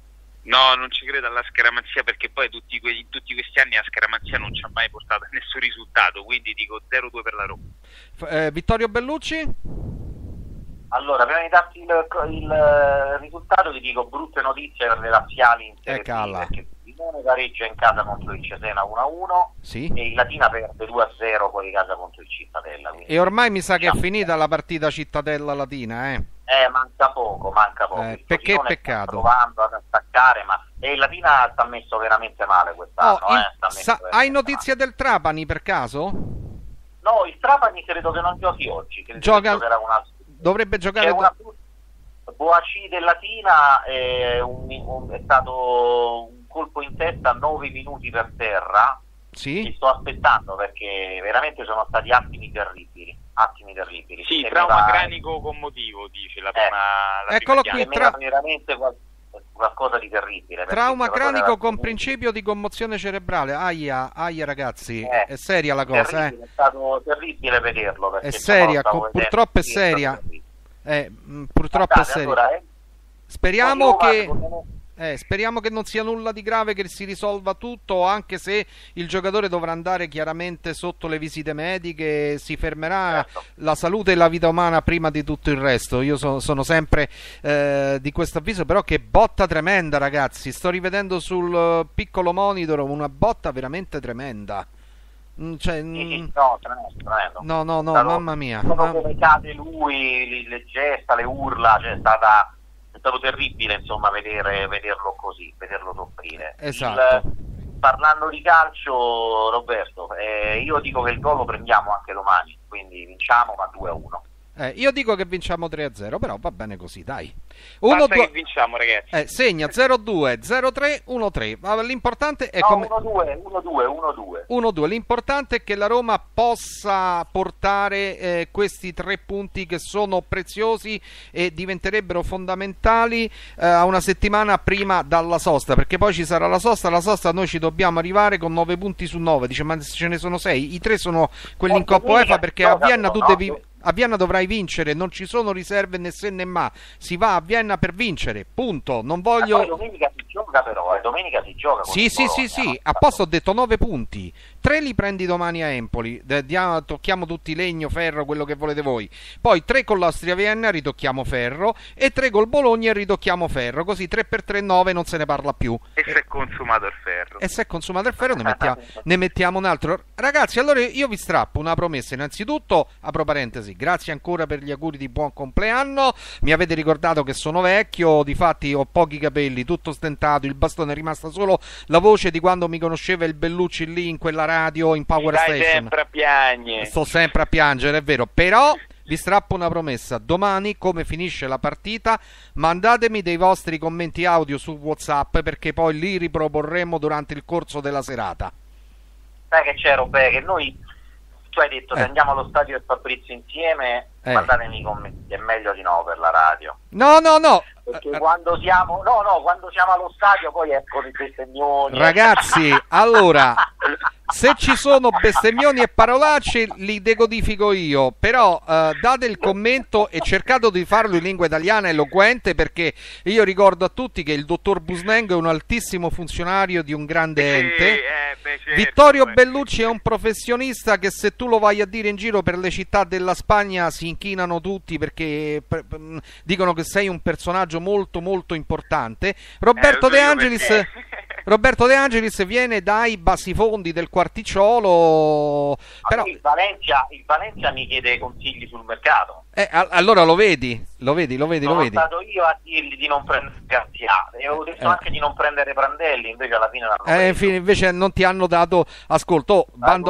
No, non ci credo alla scaramanzia, perché poi in tutti questi anni la scaramanzia non ci ha mai portato a nessun risultato, quindi dico 0-2 per la Roma. Vittorio Bellucci? Allora, prima di darti il risultato ti dico brutte notizie per le laziali in Serie B, perché Simone pareggia in casa contro il Cesena 1-1, sì, e il Latina perde 2-0 fuori casa contro il Cittadella. E ormai mi sa che è finita la partita Cittadella-Latina, manca poco. Perché peccato. Sta provando ad attaccare, ma il Latina sta messo veramente male quest'anno. Hai notizie del Trapani per caso? No, il Trapani credo che non giochi oggi. Dovrebbe giocare. Boaci del Latina è stato un colpo in testa, 9 minuti per terra. Sì. Ci sto aspettando, perché veramente sono stati attimi terribili. Sì, trauma cranico commotivo, dice la prima. Eccolo prima qui, veramente qualcosa di terribile. Trauma cranico con principio di commozione cerebrale. Aia ragazzi, è seria la cosa. È stato terribile vederlo. È seria, purtroppo è seria. Purtroppo è seria. Allora, speriamo che non sia nulla di grave, che si risolva tutto, anche se il giocatore dovrà andare chiaramente sotto le visite mediche, si fermerà. Certo. La salute e la vita umana prima di tutto il resto. Io sono sempre di questo avviso, però che botta tremenda, ragazzi. Sto rivedendo sul piccolo monitor una botta veramente tremenda. Tremendo. No, mamma mia. Come cade lui, le gesta, le urla, è stato terribile, insomma, vederlo così, vederlo soffrire. Esatto. Parlando di calcio, Roberto, io dico che il gol lo prendiamo anche domani, quindi vinciamo, ma 2-1. Io dico che vinciamo 3-0, però va bene così, dai. Che vinciamo, ragazzi. Segna 0-2, 0-3, 1-3. L'importante è 1-2. L'importante è che la Roma possa portare questi 3 punti che sono preziosi e diventerebbero fondamentali a una settimana prima dalla sosta, perché poi ci sarà la sosta noi ci dobbiamo arrivare con 9 punti su 9. Dice, ma ce ne sono 6, i 3 sono quelli in Coppa UEFA, perché a Vienna tu devi... A Vienna dovrai vincere, non ci sono riserve né se né ma, si va a Vienna per vincere, punto. Non voglio... domenica si gioca però, domenica si gioca con Sì, apposta ho detto 9 punti, 3 li prendi domani a Empoli, tocchiamo tutti legno, ferro, quello che volete voi, poi 3 con l'Austria Vienna ritocchiamo ferro, e 3 col Bologna ritocchiamo ferro, così 3 per 3 9, non se ne parla più. E se è consumato il ferro? Ne mettiamo un altro. Ragazzi, allora io vi strappo una promessa. Innanzitutto, apro parentesi, grazie ancora per gli auguri di buon compleanno. Mi avete ricordato che sono vecchio, difatti ho pochi capelli, tutto stentato, il bastone è rimasta solo la voce di quando mi conosceva il Bellucci lì in quella radio in Power Station. Sempre a piagne. Sto sempre a piangere, è vero, però vi strappo una promessa: domani, come finisce la partita, mandatemi dei vostri commenti audio su WhatsApp, perché poi li riproporremo durante il corso della serata. Sai che c'è, Robè, che noi, tu hai detto se andiamo allo stadio del Fabrizio insieme, mandatemi i commenti, è meglio di no per la radio. No. Perché quando siamo allo stadio poi eccono i bestemmioni. Ragazzi, allora, se ci sono bestemmioni e parolacce li decodifico io, però date il commento e cercate di farlo in lingua italiana eloquente, perché io ricordo a tutti che il dottor Busnengo è un altissimo funzionario di un grande ente. Certo, Vittorio Bellucci è un professionista che, se tu lo vai a dire in giro per le città della Spagna, si inchinano tutti, perché dicono che sei un personaggio molto molto importante. Roberto De Angelis viene dai basifondi del Quarticciolo, però il Valencia mi chiede consigli sul mercato. Allora lo vedi. Sono stato io a dirgli di non prendere Garcia, e avevo detto anche di non prendere Prandelli, invece alla fine l'hanno preso. Invece non ti hanno dato ascolto.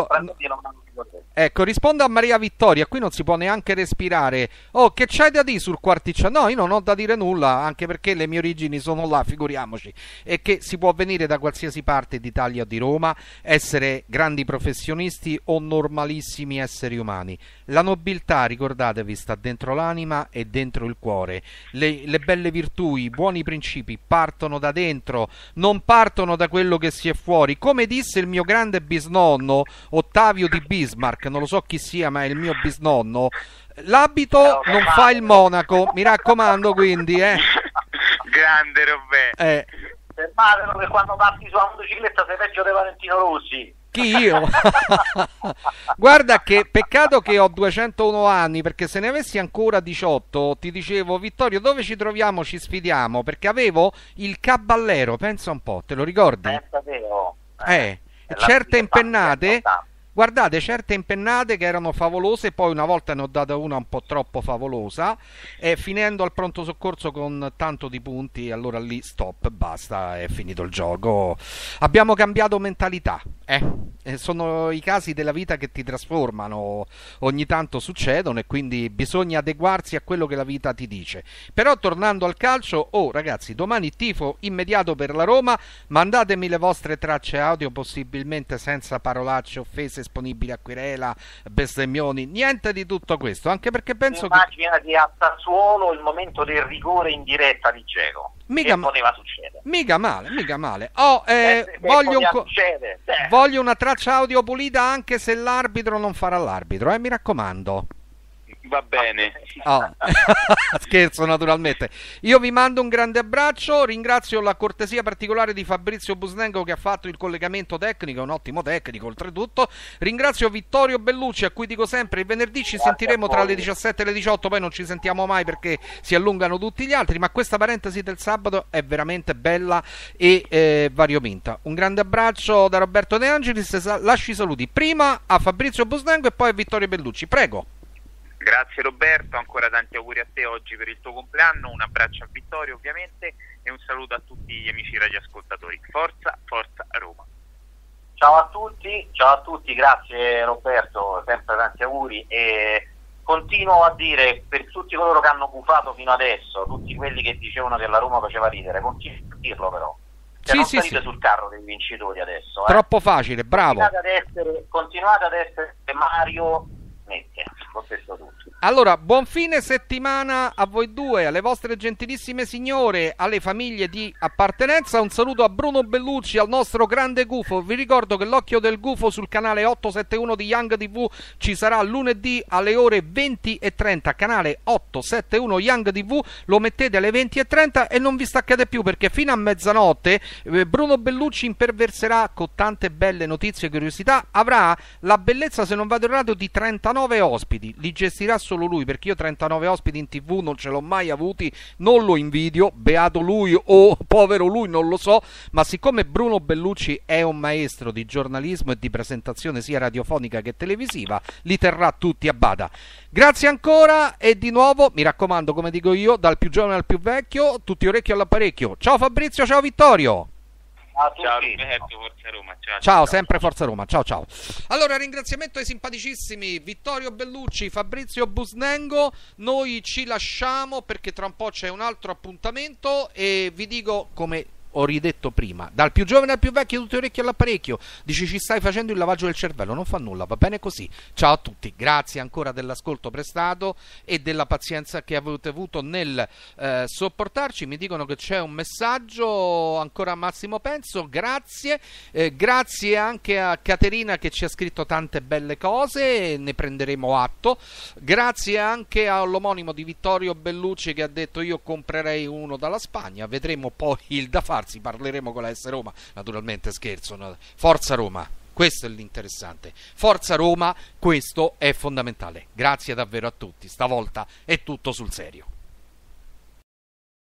Ecco, rispondo a Maria Vittoria, qui non si può neanche respirare. Oh, che c'hai da dire sul Quarticciolo? No, io non ho da dire nulla, anche perché le mie origini sono là, figuriamoci. E che si può venire da qualsiasi parte d'Italia o di Roma, essere grandi professionisti o normalissimi esseri umani. La nobiltà, ricordatevi, sta dentro l'anima e dentro il cuore. Le belle virtù, i buoni principi partono da dentro, non partono da quello che si è fuori. Come disse il mio grande bisnonno Ottavio di Bismarck, non lo so chi sia, ma è il mio bisnonno: l'abito non fa il monaco, mi raccomando, quindi grande Robè. Fermatelo, che quando parti sulla motocicletta sei peggio di Valentino Rossi. Chi, io? Guarda che peccato che ho 201 anni, perché se ne avessi ancora 18 ti dicevo: Vittorio, dove ci troviamo, ci sfidiamo, perché avevo il Caballero, pensa un po', te lo ricordi? Pensa te, oh. Certe impennate, guardate, certe impennate che erano favolose, poi una volta ne ho data una un po' troppo favolosa, e finendo al pronto soccorso con tanto di punti, allora lì stop, basta, è finito il gioco. Abbiamo cambiato mentalità, sono i casi della vita che ti trasformano, ogni tanto succedono, e quindi bisogna adeguarsi a quello che la vita ti dice. Però tornando al calcio, ragazzi, domani tifo immediato per la Roma, mandatemi le vostre tracce audio, possibilmente senza parolacce, offese, esponibili a querela, bestemmioni, niente di tutto questo, anche perché penso immaginati a Sassuolo il momento del rigore in diretta di Dzeko. Poteva succedere. Mica male. Voglio una traccia audio pulita, anche se l'arbitro non farà l'arbitro, mi raccomando. Va bene. Scherzo, naturalmente. Io vi mando un grande abbraccio, ringrazio la cortesia particolare di Fabrizio Busnengo che ha fatto il collegamento tecnico, un ottimo tecnico oltretutto. Ringrazio Vittorio Bellucci, a cui dico sempre: il venerdì ci sentiremo tra le 17 e le 18, poi non ci sentiamo mai perché si allungano tutti gli altri, ma questa parentesi del sabato è veramente bella e variopinta. Un grande abbraccio da Roberto De Angelis, lasci i saluti prima a Fabrizio Busnengo e poi a Vittorio Bellucci, prego. Grazie Roberto, ancora tanti auguri a te oggi per il tuo compleanno, un abbraccio a Vittorio ovviamente e un saluto a tutti gli amici radioascoltatori. Forza Roma. Ciao a tutti, grazie Roberto, sempre tanti auguri, e continuo a dire per tutti coloro che hanno gufato fino adesso, tutti quelli che dicevano che la Roma faceva ridere, continuo a dirlo però. Non salite sul carro dei vincitori adesso. Troppo facile, bravo. Continuate ad essere Mario Mette, lo stesso tutto. Allora, buon fine settimana a voi due, alle vostre gentilissime signore, alle famiglie di appartenenza. Un saluto a Bruno Bellucci, al nostro grande gufo. Vi ricordo che l'occhio del gufo sul canale 871 di Young TV ci sarà lunedì alle ore 20:30, canale 871 Young TV, lo mettete alle 20:30 e non vi staccate più, perché fino a mezzanotte Bruno Bellucci imperverserà con tante belle notizie e curiosità. Avrà la bellezza, se non vado errato, di 39 ospiti, li gestirà solo lui, perché io 39 ospiti in TV non ce l'ho mai avuti, non lo invidio, beato lui o povero lui, non lo so, ma siccome Bruno Bellucci è un maestro di giornalismo e di presentazione sia radiofonica che televisiva, li terrà tutti a bada. Grazie ancora, e di nuovo mi raccomando, come dico io, dal più giovane al più vecchio, tutti orecchio all'apparecchio. Ciao Fabrizio, ciao Vittorio. Ciao Roberto, Forza Roma. Ciao, sempre Forza Roma. Ciao. Allora, ringraziamento ai simpaticissimi Vittorio Bellucci, Fabrizio Busnengo. Noi ci lasciamo perché tra un po' c'è un altro appuntamento, e vi dico, come ho ridetto prima, dal più giovane al più vecchio, tutti orecchi all'apparecchio. Dici: ci stai facendo il lavaggio del cervello, non fa nulla, va bene così. Ciao a tutti, grazie ancora dell'ascolto prestato e della pazienza che avete avuto nel sopportarci. Mi dicono che c'è un messaggio ancora a Massimo Penso, grazie. Grazie anche a Caterina che ci ha scritto tante belle cose, ne prenderemo atto. Grazie anche all'omonimo di Vittorio Bellucci che ha detto: io comprerei uno dalla Spagna. Vedremo poi il da farsi, parleremo con la S Roma, naturalmente, scherzo. Forza Roma, questo è l'interessante. Forza Roma, questo è fondamentale. Grazie davvero a tutti, stavolta è tutto sul serio.